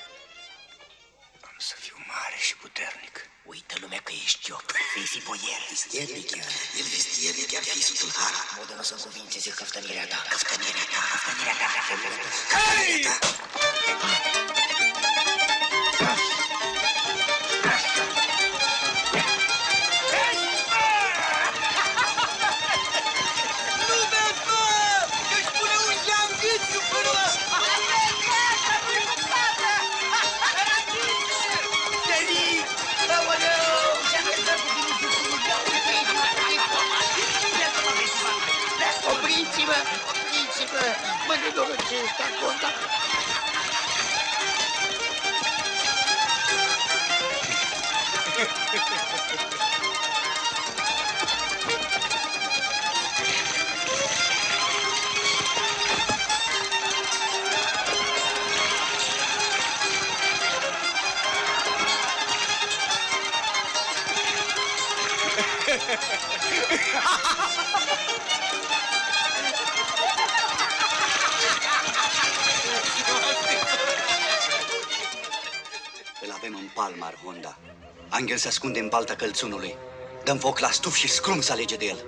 Am să fiu mare și puternic.
Uită lumea că ești ciop. Vei fi boier. Vestiernic chiar. El vestiernic chiar fi sub tâlhar. Modă nu să-mi cuvințeze căftănirea ta. Căftănirea ta. Căftănirea ta. Căftănirea ta. Căftănirea ta.
Opriți-vă! Opriți-vă! Mă nedorăcește, Arhonda!
Îl avem în palmă, Arhonda. Anghel se ascunde în balta călțunului. Dăm foc la stuf și scrum să alege de el.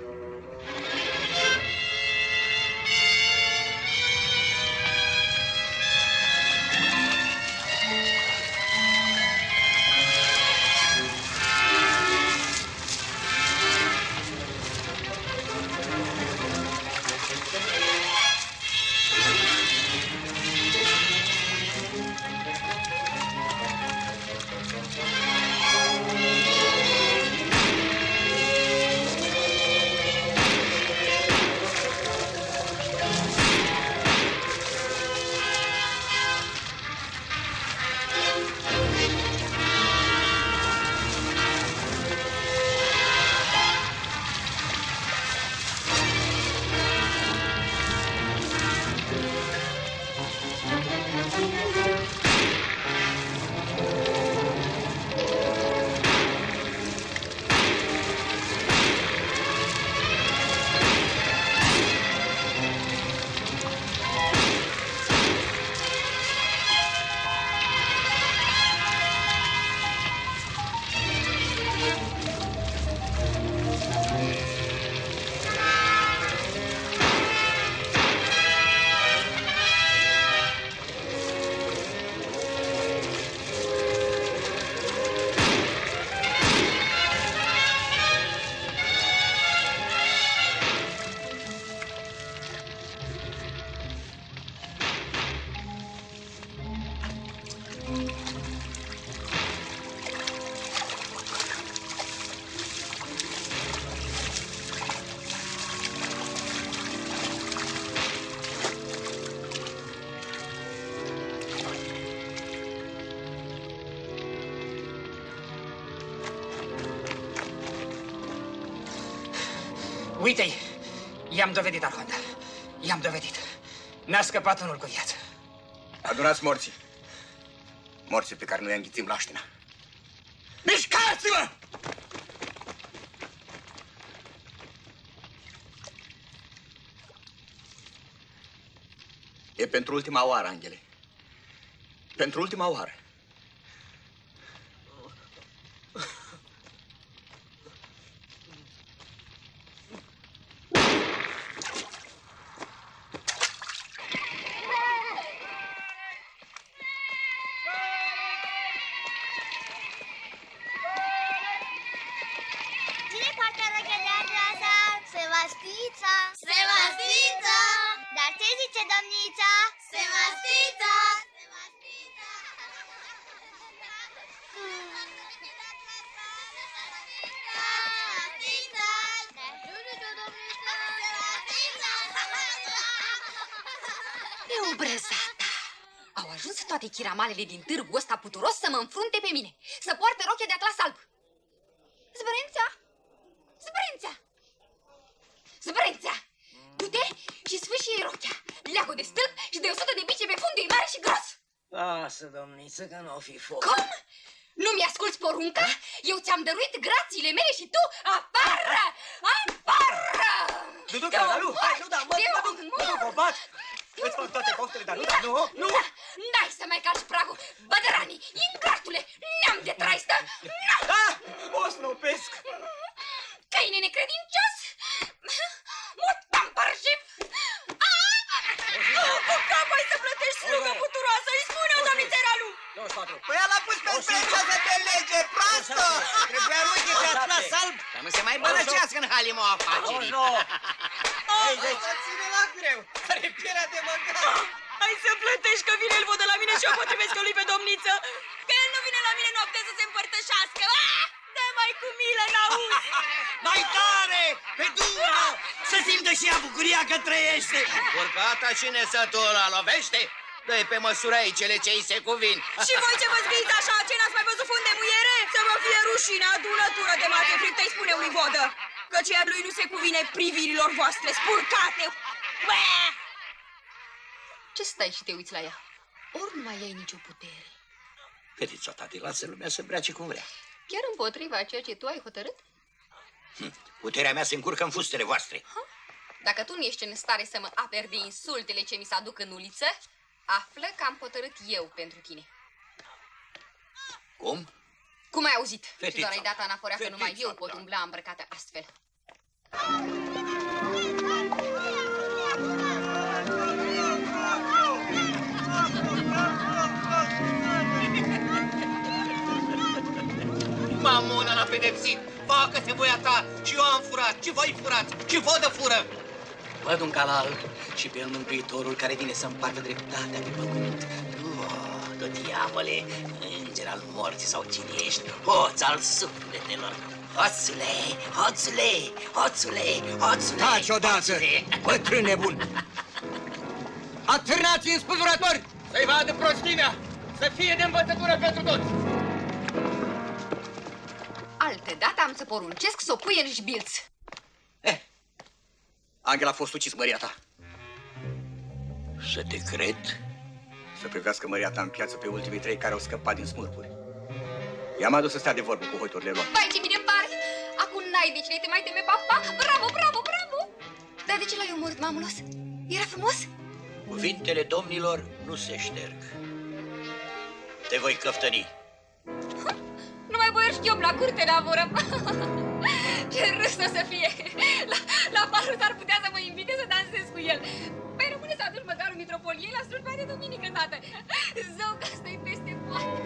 Uite-i! I-am dovedit, Arhonta. I-am dovedit. N-a scăpat unul cu viață.
Adunați morții. Morții pe care noi înghițim laștina. Mișcați-vă! E pentru ultima oară, Angele. Pentru ultima oară.
Cine poartă roche de adreasa? Sevastița! Sevastița! Dar ce zice domnița? Sevastița!
Neobrăzata! Au ajuns toate chiramalele din târgul ăsta puturos să mă înfrunte pe mine, să poarte roche de atlas alb. Zbărența! Zbărența! Zbărența! Du-te și sfâșie rochea, leagă de stâlp și de o sută de bice pe fundul e mare și gros.
Lasă, domniță, că nu o fi foc.
Cum? Nu mi-asculți porunca? Eu ți-am dăruit grațiile mele și tu apară! Apară!
Du-du, dar nu, hai, nu, da, mă, mă duc, mă duc, o bat. Îți fac toate poftele, dar nu, dar nu, nu.
N-ai să mai calci pragul, bădăranii, ingratule, neam de traistă!
Ah, o snopesc!
Câine necredincios! Mutam parșiv! Cu cap ai să plătești slugă puturoasă, îi spune-o, domnițera lui!
Păi ăla a pus pe Spența să te lege, proastă! Trebuia roche de atlas alb, ca nu se mai bălăcească în halima afacerii.
Ține la greu, are pielea de măcar.
Hai să plătești că vine el vodă la mine și eu potrivesc lui pe domniță. Că el nu vine la mine noapte să se împărtășească. Dă mai cu milă, n-auzi.
Mai tare! Pe dură! Să simtă și ea bucuria că trăiește! Urcata și nesătul ăla lovește? Dă-i pe măsura ei cele ce îi se cuvin.
Și voi ce vă zgâiți așa, ce n-ați mai văzut fund de muiere? Să vă fie rușine, adunătură de mațe friptă, îi spune lui vodă. Că ceea lui nu se cuvine privirilor voastre spurcate. Bă!
Ce stai și te uiți la ea? Ori nu mai ai nicio putere.
Fetița, tati, lasă lumea să brace cum vrea.
Chiar împotriva ceea ce tu ai hotărât?
Hm. Puterea mea se încurcă în fustele voastre.
Ha? Dacă tu nu ești în stare să mă aperi de insultele ce mi se aduc în uliță, află că am hotărât eu pentru tine.
Cum?
Cum ai auzit?
Fetița.
Și doar ai dat anaforea că numai
Fetița,
eu pot
da.
umbla îmbrăcată astfel.
Mamona l-a pedepsit! Facă-te voia ta! Și eu am furat, și voi furați, și vodă fură!
Văd un cal alb și pe el Mântuitorul care vine să împartă dreptatea pe pământ. Oh, tu, diavole, înger al morții sau cine ești, hoț al sufletelor. Hoțule, hoțule, hoțule, hoțule,
Taci odată, bătrân nebun! Atârnați în spulburători!
Să-i vadă prostimea! Să fie de învățătură pentru toți!
Altă dată am să poruncesc să o pui în șbilț.
Angela a fost ucis, măria ta.
Să te cred?
Să privească măria ta în piață pe ultimii trei care au scăpat din smârpuri. I-am adus să stea de vorbă cu hoiturile lor.
Vai, ce bine pare! Acum n-ai de cine te mai teme, papa! Bravo, bravo, bravo! Dar de ce l-ai omorât, mamulos? Era frumos?
Cuvintele domnilor nu se șterg. Te voi căftăni.
Numai boier șchiom la curte lavorăm. Ce râs o să fie! La, la paru s-ar putea să mă invite să dansez cu el. Păi rămâne să aduci măcar un mitropolie la slujba de duminică, tată. Zău că asta-i peste poate.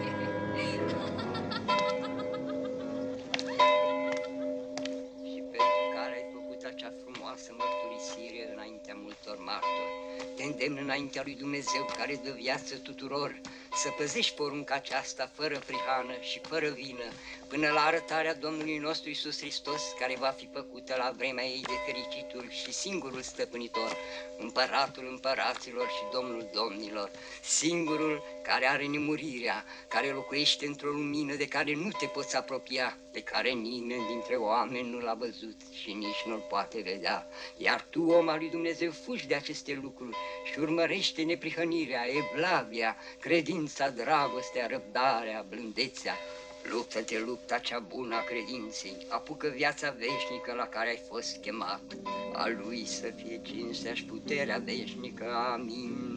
Și pentru care ai făcut acea frumoasă mărturisire înaintea multor martori, te îndemn înaintea lui Dumnezeu care dă viață tuturor să păzești porunca aceasta fără prihană și fără vină, până la arătarea Domnului nostru Iisus Hristos, care va fi făcută la vremea ei de fericitul și singurul stăpânitor, împăratul împăraților și Domnul domnilor, singurul care are nemurirea, care locuiește într-o lumină de care nu te poți apropia, pe care nimeni dintre oameni nu l-a văzut și nici nu-l poate vedea. Iar tu, om al lui Dumnezeu, fugi de aceste lucruri și urmărește neprihănirea, evlavia, credința, dragostea, răbdarea, blândețea. Luptă-te lupta cea bună a credinței, apucă viața veșnică la care ai fost chemat. A lui să fie cinstea și puterea veșnică. Amin.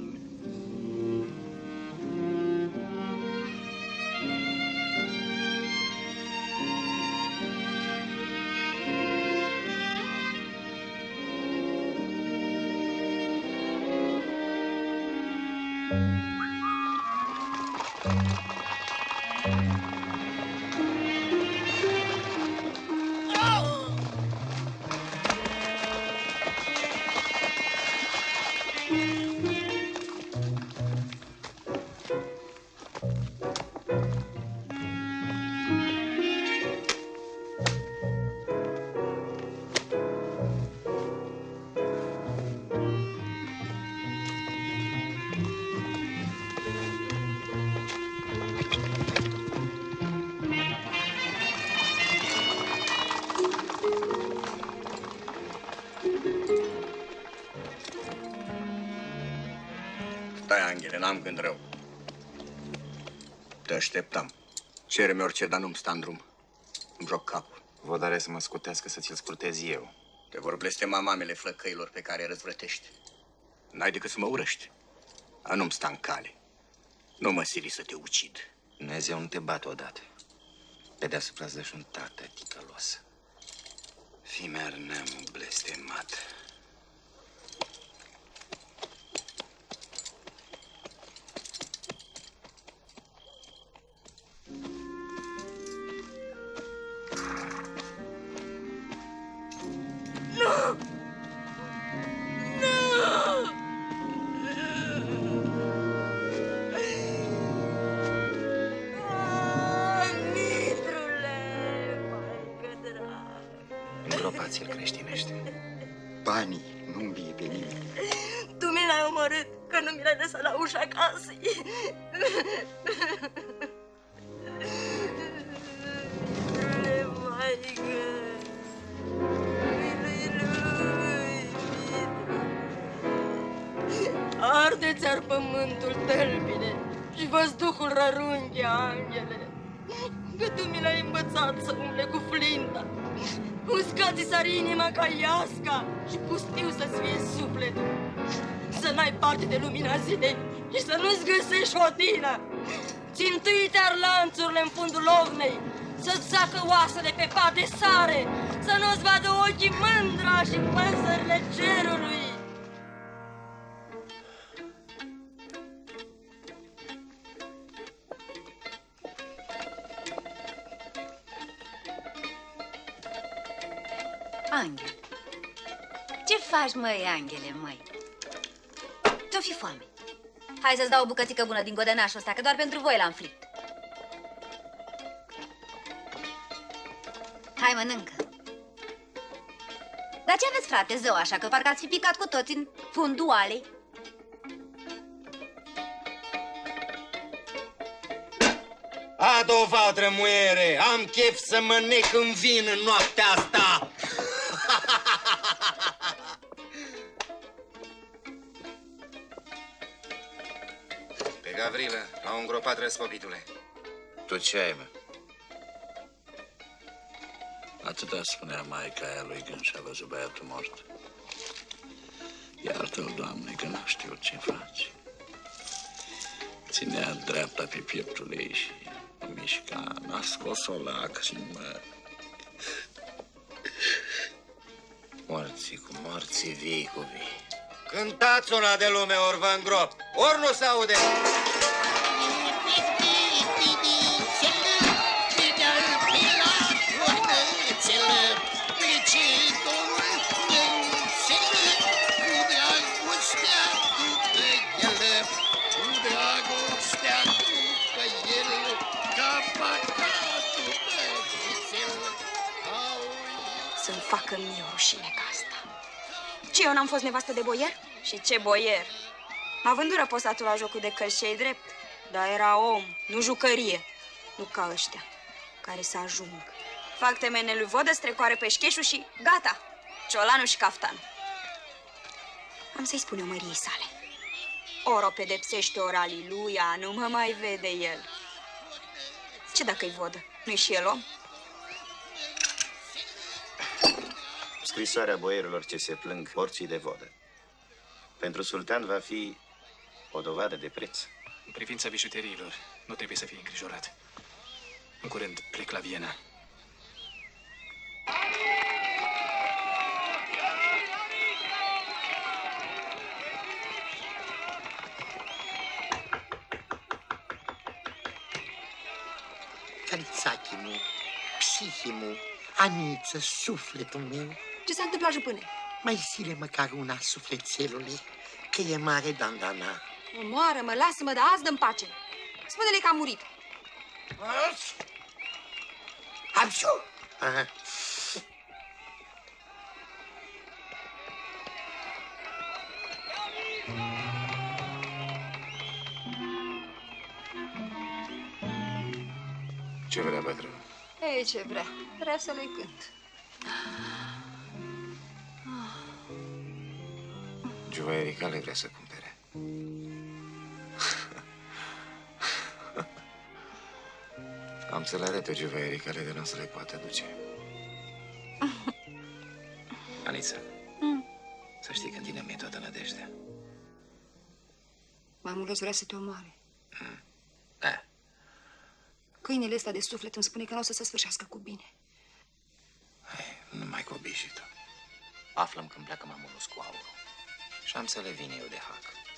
Stai, Anghele, n-am gând rău. Te așteptam. Cere-mi orice, dar nu-mi sta în drum. Îmi joc capul.
Vodare să mă scutească să ți-l scurtez eu.
Te vor blestema mamele flăcăilor pe care răzvrătești. N-ai decât să mă urăști. A nu-mi sta în cale. Nu mă sili să te ucid.
Dumnezeu nu te bate odată. Pe deasupra-ți dă și un tată ticălos. Fii-mi-ar neamul blestemat.
Nu! Nu!
Îngropați-l creștinește.
Banii nu îmbie pe nimeni.
Tu mi l-ai omorât, că nu mi l-ai lăsat la ușa casei. Arde-ți-ar pământul, tălbine, și văzduhul rărunche, Anghele, că tu mi l-ai învățat să umble cu flinta. Uscați s-ar inima ca iasca și pustiu să-ți fie sufletul. Să n-ai parte de lumina zilei și să nu-ți găsești odina. Țintuite-ar lanțurile în fundul ovnei, să-ți sacă oasele pe pat de sare, să nu-ți vadă ochii mândra și păsările cerului.
Anghel, ce faci, măi, Anghele, măi? Ți-o fi foame. Hai să-ți dau o bucățică bună din godănașul ăsta, că doar pentru voi l-am fript. Hai, mănâncă. Dar ce aveți, frate, zău, așa, că parcă ați fi picat cu toți în fundul oalei?
A dovadă, muiere, am chef să mă nec în vin în noaptea asta.
Pe Gavrilă l-au îngropat răspăbitule. Tu ce ai, mă?
Atâta spunea maica aia lui când și-a văzut băiatul mort. Iartă-l, Doamne, că n-a știut ce faci. Ținea dreapta pe pieptul ei și o mișca, n-a scos-o lacrimă.
Morții cu morții, vii cu vii.
Cântați una de lume, ori vă îngrop, ori nu se aude.
rușine ca asta. Ce, eu n-am fost nevastă de boier? Și ce boier? M-a vândut răposatul la jocul de călșei drept, dar era om, nu jucărie. Nu ca ăștia, care să ajung. Fac temene lui vodă, strecoare pe șcheșul și gata, ciolanul și caftan. Am să-i spun eu măriei sale. Ori o pedepsește, ori aliluia, nu mă mai vede el. Ce dacă-i vodă? Nu-i și el om?
Scrisoarea boierilor ce se plâng porții de vodă. Pentru sultan va fi o dovadă de preț.
În privința bijuteriilor, nu trebuie să fii îngrijorat. În curând plec la Viena.
Calițachimu, psihimu, Aniță, sufletul meu.
Ce s-a întâmplat, jupâne?
Mai zile măcar una, sufletelule, că e mare dandana.
Omoară-mă, lasă-mă, dar azi dă-mi pace. Spune-le că a murit.
Abșu! Aha.
Ce vrea, bătrân?
Ei, ce vrea? Vrea să le cânt.
Juvaierii cale vrea să cumpere. Am să le arăt o juvaierii cale de nu să le poate aduce. Aniță,
Mm.
să știi că în tine mi-e toată nădejdea.
Mamul vrea să te omoare.
Mm. Da.
Câinele ăsta de suflet îmi spune că nu o să se sfârșească cu bine.
Numai copii și tu. Aflăm când pleacă mamulus cu aurul. Și am să le vin eu de hac.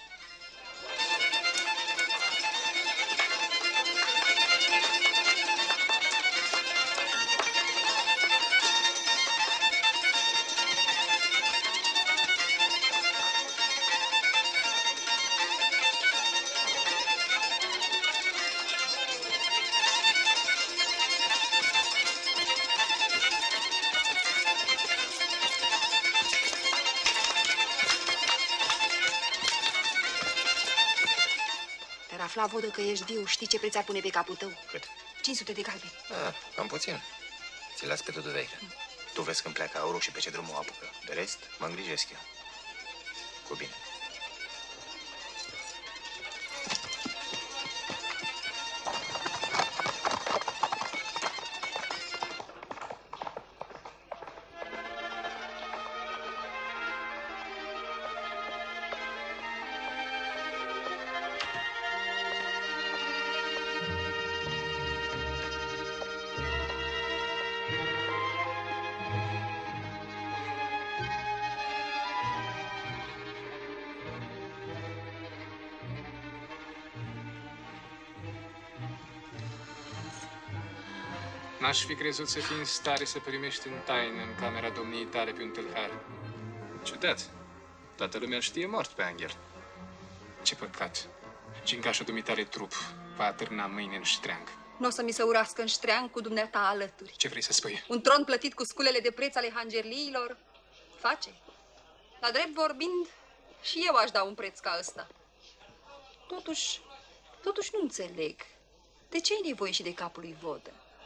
Afla vodă că ești viu, știi ce preț ar pune pe capul tău?
Cât?
cinci sute de galbeni.
Ah, cam puțin. Ți las pe totul veche. Tu vezi când pleacă aurul și pe ce drum o apucă. De rest, mă îngrijesc eu. Cu bine.
N-aș fi crezut să fii în stare să primești în taină în camera domniei tale pe un tâlhar. Ciudat. Toată lumea știe mort pe Anghel. Ce păcat. Gingașul dumitale trup va atârna mâine în ștreang.
Nu o să mi se urască în ștreang cu dumneata alături.
Ce vrei să spui?
Un tron plătit cu sculele de preț ale hangerliilor? Face. La drept vorbind, și eu aș da un preț ca ăsta. Totuși, totuși nu înțeleg. De ce ai nevoie și de capul lui vodă?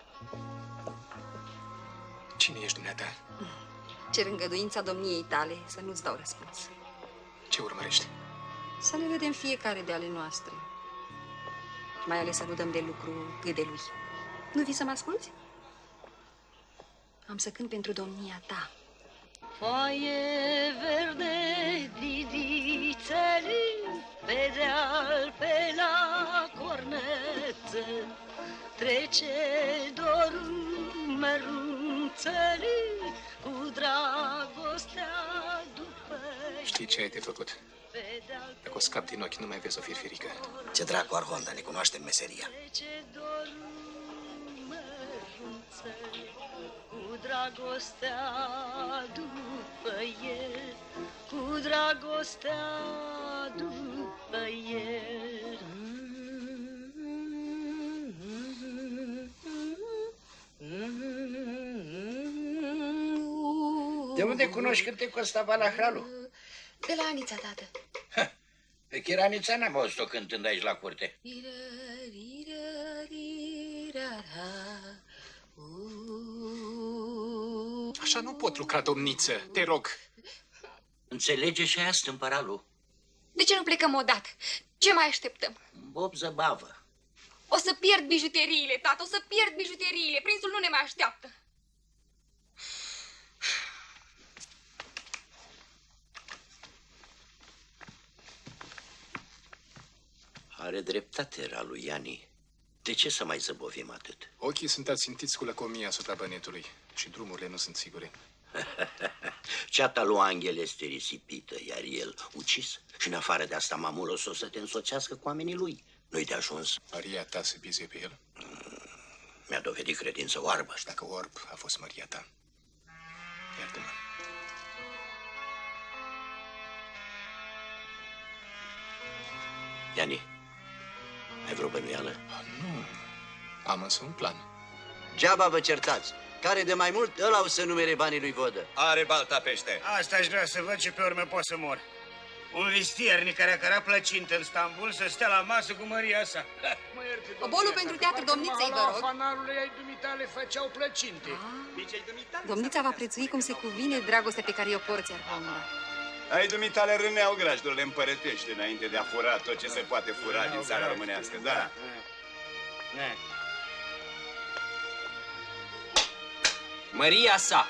Cine ești dumneata?
Cer îngăduința domniei tale să nu-ți dau răspuns.
Ce urmărești?
Să ne vedem fiecare de ale noastre. Mai ales să nu dăm de lucru cât de lui. Nu vii să mă asculți? Am să cânt pentru domnia ta.
Foaie verde, didițele, pe deal, pe la corneță, trece dorul mărunțele, cu dragostea după.
Știi ce ai de făcut? Dacă o scap din ochi, nu mai vezi o firfirică.
Ce dracu, Arhonda, ne cunoaștem meseria.
Trece dorul mărunțele, cu dragostea după el, cu dragostea după el.
De unde cunoști cântecul ăsta, Balahralul?
De la Anița, tată.
Pe Chiranița n-am auzit-o cântând aici la curte.
Așa nu pot lucra, domniță, te rog.
Înțelege și aia stâmpăralu.
De ce nu plecăm odată? Ce mai așteptăm?
Bob zăbavă.
O să pierd bijuteriile, tată, o să pierd bijuteriile. Prințul nu ne mai așteaptă.
Are dreptate, era lui Iani. De ce să mai zăbovim atât?
Ochii sunt ațintiți cu lăcomia asupra bănetului și drumurile nu sunt sigure.
Ceata lui Angel este risipită, iar el ucis. Și în afară de asta, Mamulos o să te însoțească cu oamenii lui. Nu-i de ajuns.
Maria ta se bizuie pe el?
Mm, mi-a dovedit credință oarbă.
Și dacă orb a fost Maria ta, iartă-mă.
Iani, ai vreo bănuială?
Nu, am însă un plan.
Geaba vă certați. Care de mai mult, ăla o să numere banii lui Vodă.
Are balta pește.
Asta aș vrea să văd și pe urmă pot să mor. Un vistiernic care a cărat plăcint în Stambul să stea la masă cu Maria sa.
Obolul pentru teatru domniței, vă rog.
Fanarului ai dumitale făceau plăcinte.
Domnița va prețui cum se cuvine dragostea pe care o porți, Arhonda.
Ai dumitale râneau grajdurile împărătești înainte de a fura tot ce se poate fura din țara românească, da?
Maria sa!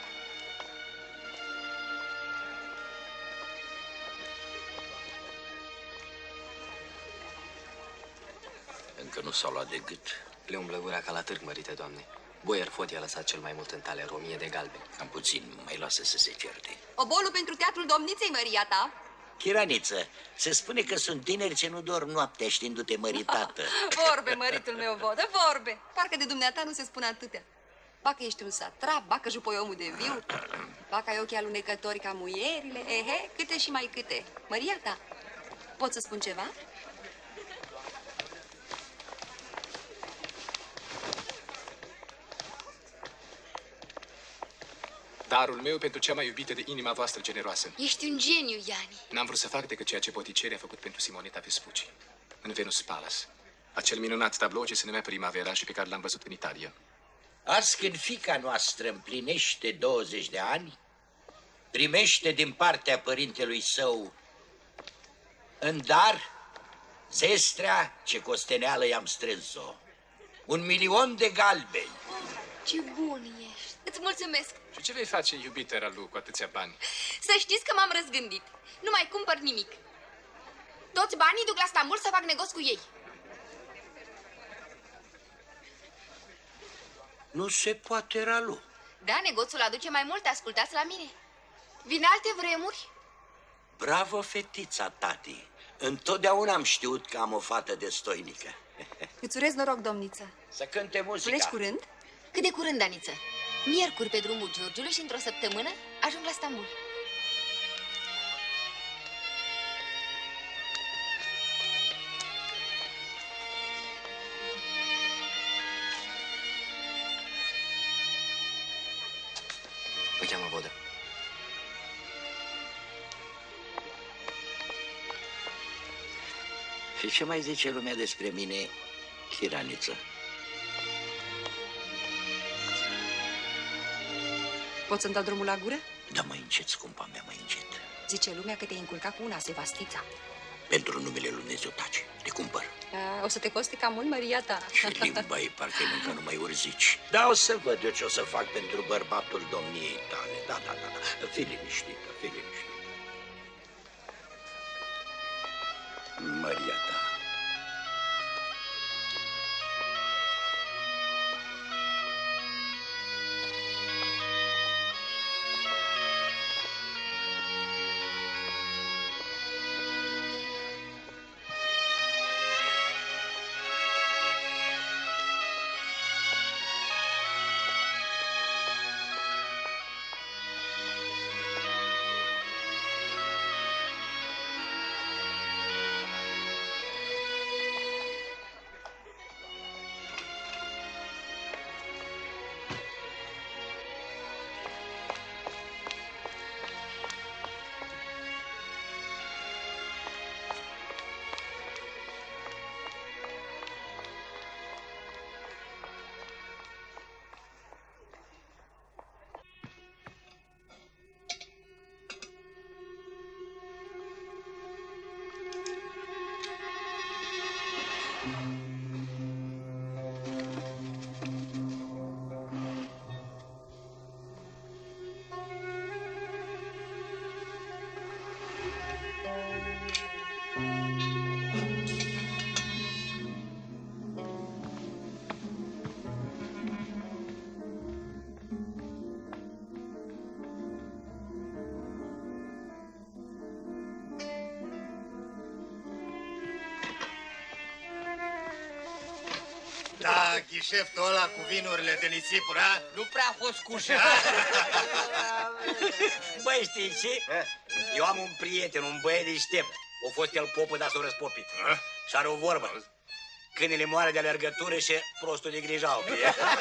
Încă nu s-au luat de gât.
Le umblă gura ca la târg, mărite doamne. Boier Foti a lăsat cel mai mult în taler, o mie de galbeni.
Cam puțin, mai lasă să se certe.
Obolul pentru teatrul domniței, Maria ta.
Chiraniță, se spune că sunt tineri ce nu dorm noaptea știindu-te măritată.
Vorbe, măritul meu, Vodă, vorbe. Parcă de dumneata nu se spune atâtea. Ba că ești un satrap, ba că jupoi omul de viu, ba că ai ochii alunecători ca muierile, ehe, câte și mai câte. Maria ta, pot să spun ceva?
Darul meu pentru cea mai iubită de inima voastră generoasă.
Ești un geniu, Iani.
N-am vrut să fac decât ceea ce Botticelli a făcut pentru Simoneta Vespucci, în Venus Palace. Acel minunat tablou ce se numea Primavera și pe care l-am văzut în Italia.
Azi când fiica noastră împlinește douăzeci de ani, primește din partea părintelui său în dar zestrea ce costeneală i-am strâns-o. Un milion de galbeni.
Ce bun ești. Îți mulțumesc.
Și ce vei face, iubite Ralu, cu atâția bani?
Să știți că m-am răzgândit. Nu mai cumpăr nimic. Toți banii duc la Stambul să fac negoț cu ei.
Nu se poate, Ralu.
Da, negoțul aduce mai mult, ascultați la mine. Vin alte vremuri.
Bravo, fetița, tati. Întotdeauna am știut că am o fată destoinică.
Îți urez noroc, domniță.
Să cânte muzica.
Pleci curând?
Cât de curând, Daniță? Miercuri pe drumul Giurgiului și într-o săptămână ajung la Stambul.
Vă cheamă Vodă.
Și ce mai zice lumea despre mine, Chiraniță?
Poți să-mi dau drumul la gură?
Da, mai încet, scumpa mea, mai încet.
Zice lumea că te-ai încurcat cu una, Sevastița.
Pentru numele lui Dumnezeu, taci, te cumpăr.
A, o să te coste cam mult, Maria ta.
Și limba e parcă-i mâncă numai urzici. Da, o să văd eu ce o să fac pentru bărbatul domniei tale. Da, da, da, da. Fii liniștită, fii liniștită. Maria ta.
Da, ghișeftul ăla cu vinurile de nisipuri, a?
Nu prea a fost cușă.
Băi, știi ce? Eu am un prieten, un băiat deștept. O fost el popul, dar s-a răspopit. Și are o vorbă. Câinele moare de alergătură și prostul de grijă altă.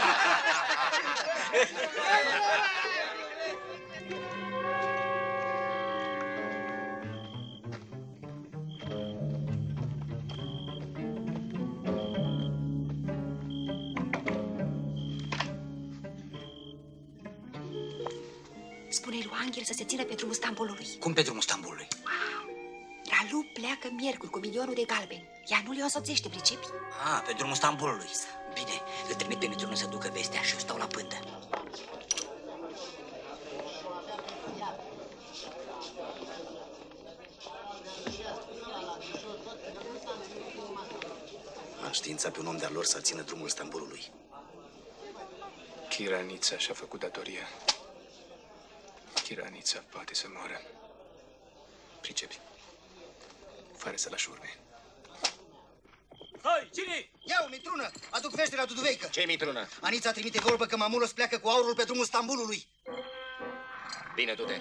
Spune-i lui Angel să se țină pe drumul Stambulului.
Cum pe drumul Stambulului?
Ralu pleacă miercuri cu milionul de galbeni. Ea nu le însoțește, pricepi?
Ah, pe drumul Stambulului. Bine, îl trimit pe Mitronul să ducă vestea și eu stau la pântă. Am știința pe un om de-al lor să țină drumul Stambulului.
Chiranița și-a făcut datoria. Chiranița poate să moară. Pricepi. Fără să lași urme.
Hai, cine? Iau, Mitrună, aduc vește la Duduveică.
Ce-i, Mitrună?
Anița trimite vorbă că Mamulos pleacă cu aurul pe drumul Stambulului.
Bine, du-te.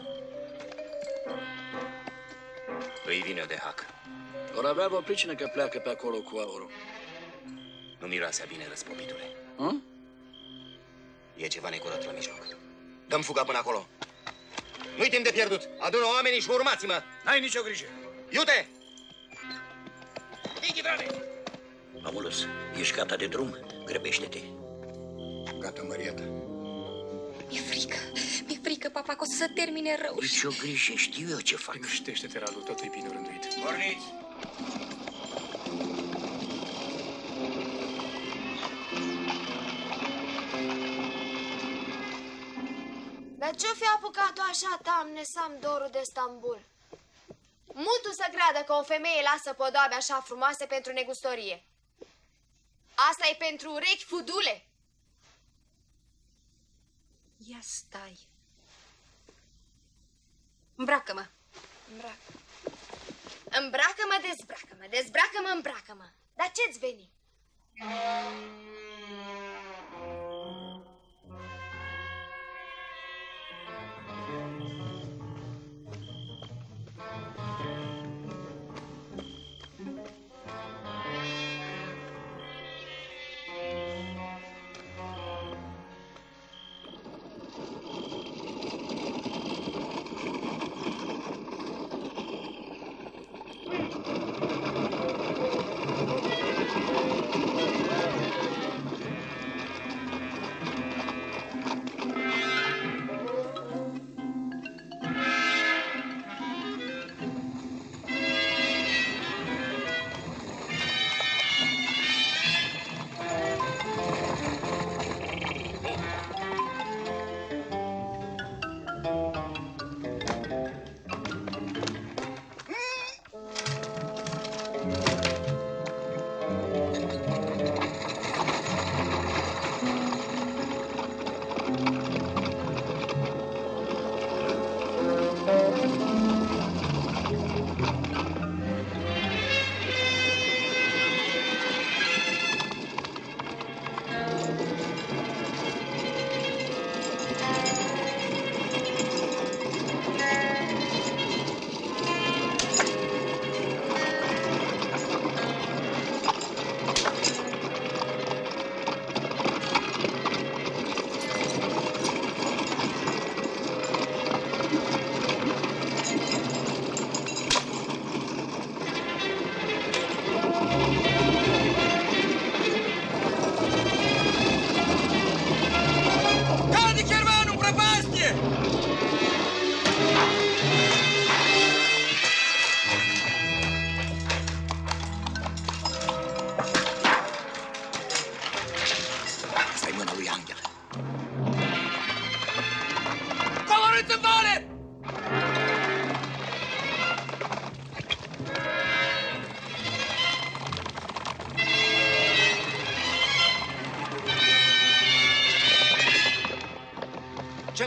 Îi vine de hac.
Or avea o pricină că pleacă pe acolo cu aurul.
Nu miroasea bine, răspopitule.
Hm?
E ceva necurat la mijloc.
Dăm fuga până acolo. Nu-i timp de pierdut. Adună oamenii și urmați-mă.
N-ai nicio grijă.
Iute!
Vighi, drane!
Mamulos, ești gata de drum? Grăbește-te.
Gata, Marieta.
Mi-e frică, mi-e frică, papa, că o să se termine rău.
Nici o grijă, știu eu ce fac.
Liniștește-te, Ralu, totul e bine rânduit.
Porniți!
Dar ce-o fi apucat-o așa, Doamne, Sam dorul de Stambul? Mutu să creadă că o femeie lasă podoabe așa frumoase pentru negustorie. Asta e pentru urechi, fudule.
Ia stai. Îmbracă-mă.
Îmbracă. Îmbracă-mă, dezbracă-mă, dezbracă-mă, îmbracă-mă. Dar ce-ți veni?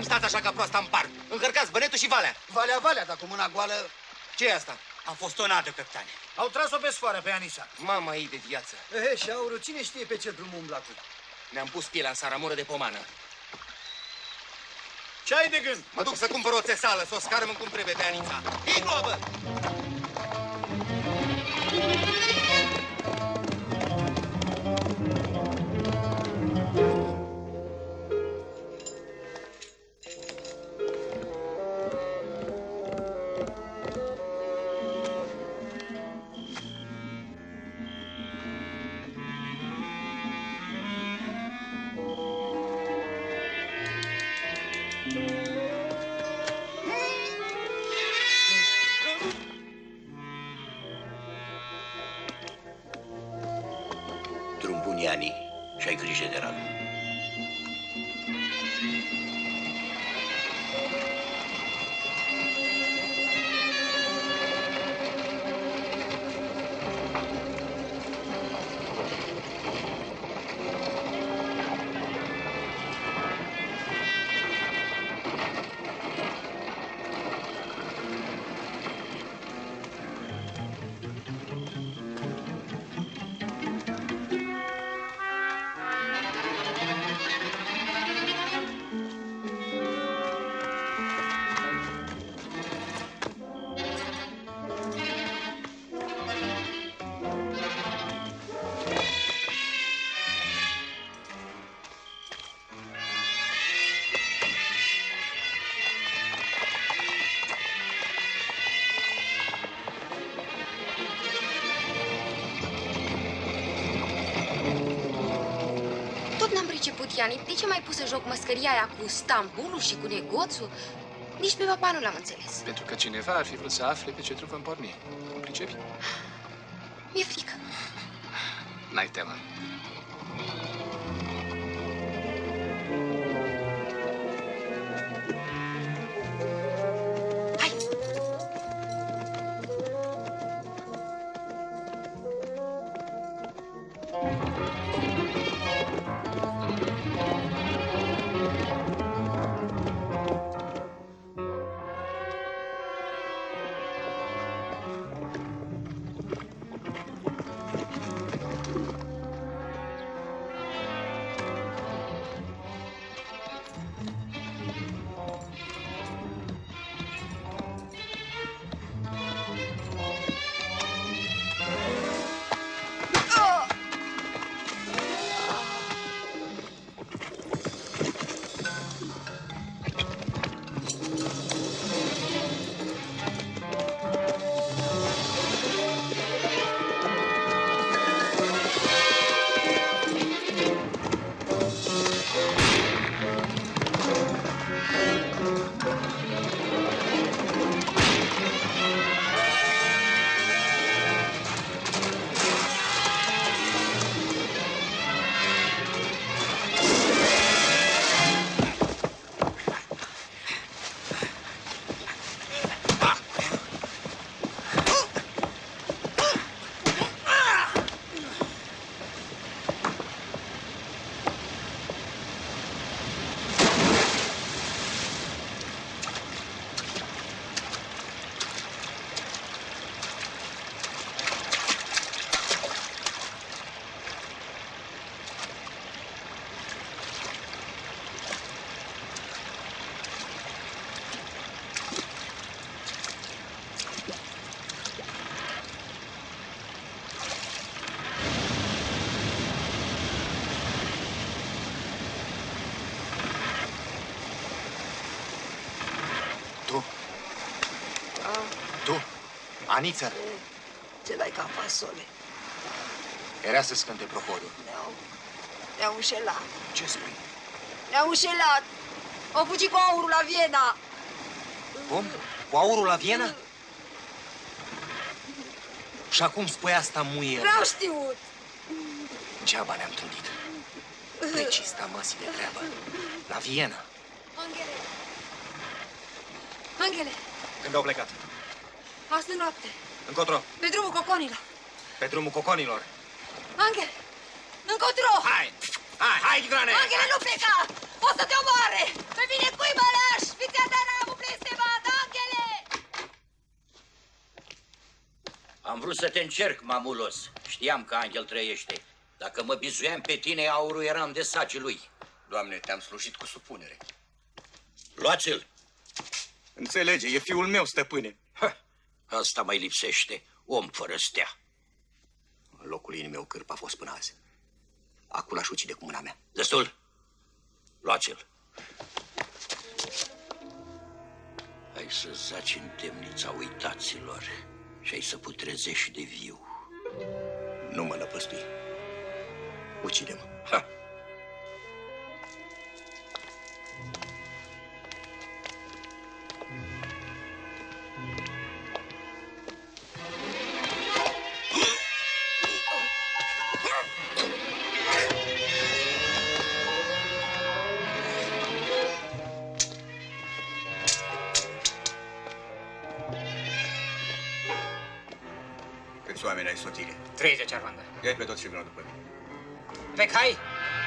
stați așa ca proasta în parc? Încărcați bănetul și valea.
Valea, valea, dar cu mâna goală... Ce e asta?
A fost o nadă, căpitane.
Au tras-o pe sfoară pe Anisa.
Mama ei de viață.
Ehe, și Auru, cine știe pe ce drum umblă acum?
Ne-am pus pielea în saramură de pomană.
Ce ai de gând?
Mă duc să cumpăr o țesală, să o scarăm cum trebuie pe Anița. Ei, globă!
Drum bun, Iani, și ai grijă de rană.
Iani, de ce m-ai pus în joc măscăria aia cu Stambulul și cu negoțul? Nici pe papa nu l-am înțeles.
Pentru că cineva ar fi vrut să afle pe ce drum vom porni. Pricepi?
Mi-e frică.
N-ai temă.
Aniță!
Ce dai ca fasole?
Era să scânte prohodul.
Ne-au... ne-au înșelat.
Ce spui?
Ne-au înșelat. Au fugit cu aurul la Viena.
Cum? Cu aurul la Viena? Și acum spui asta muie?
N-au știut.
Degeaba ne-am trudit. Precista măsii de treabă. La Viena.
Angele! Angele!
Când au plecat?
Astă noapte.
Încotro?
Pe drumul coconilor.
Pe drumul coconilor.
Angel! Încotro!
Hai! Hai, hai, grane!
Anghele, nu pleca! O să te omoare! Pe mine cui mă lași? Fiția ta n-a avut blestemat, Anghele!
Am vrut să te încerc, mamulos. Știam că Anghel trăiește. Dacă mă bizuiam pe tine, aurul eram de sacii lui.
Doamne, te-am slujit cu supunere.
Luați-l!
Înțelege, e fiul meu, stăpâne.
Ha, asta mai lipsește, om fără stea.
În locul inimii meu cârp a fost până azi. Acum l-aș ucide cu mâna mea.
Destul! Luați-l! Hai să zaci în temnița uitaților și ai să putrezești de viu.
Nu mă năpăstui. Ucide-mă.
Ha!
Câți oameni ai sotire?
treizeci, Armandă.
Ia-i pe toți și vină după mine.
Plecai?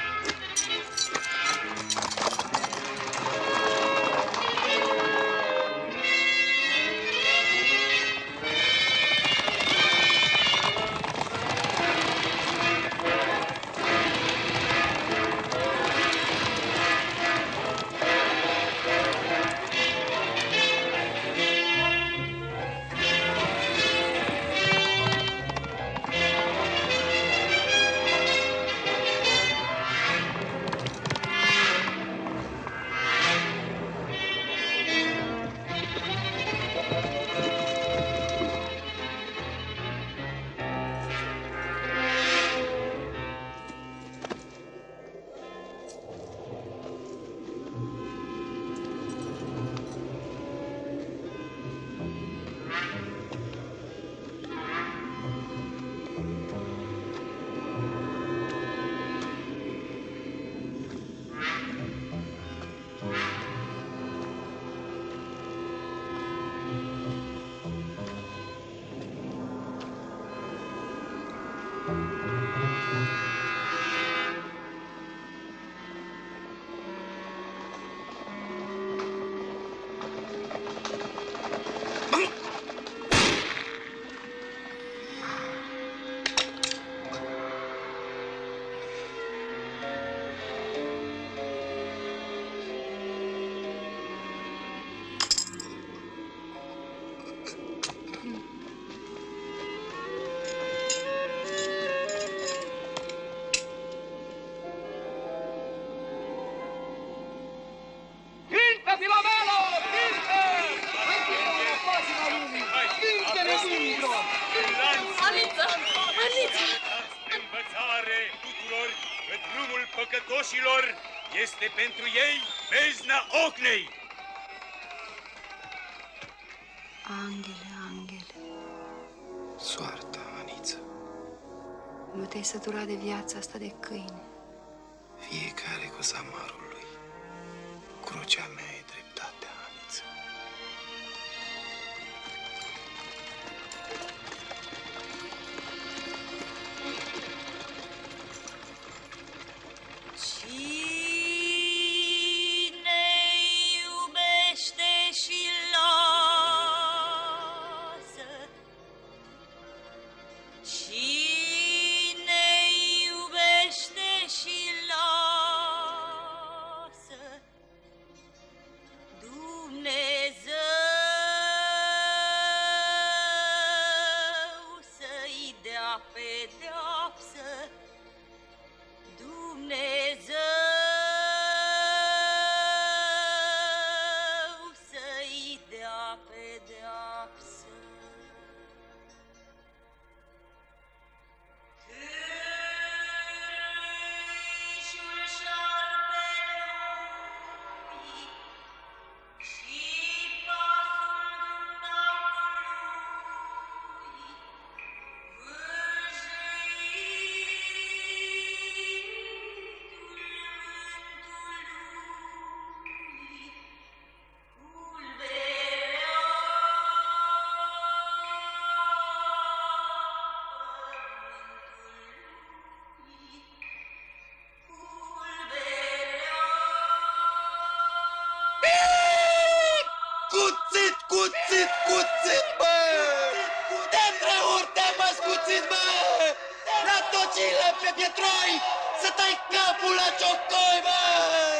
Învățare tuturor că drumul păcătoșilor este pentru ei bezna ocnei.
Anghele, Anghele,
Soarta, Aniță.
nu te-ai săturat de viața asta de câine.
Fiecare cu zamarul lui. Crucea mea e dreptatea, Aniță.
Cine iubește și lasă, cine iubește și lasă, Dumnezeu să-i dea pedeapsă, Dumnezeu să-i dea pedeapsă. Târâșul șarpelui și pasul dumneavoastră,
Dați-le pe pietroi să tai capul la ciocoi, băi!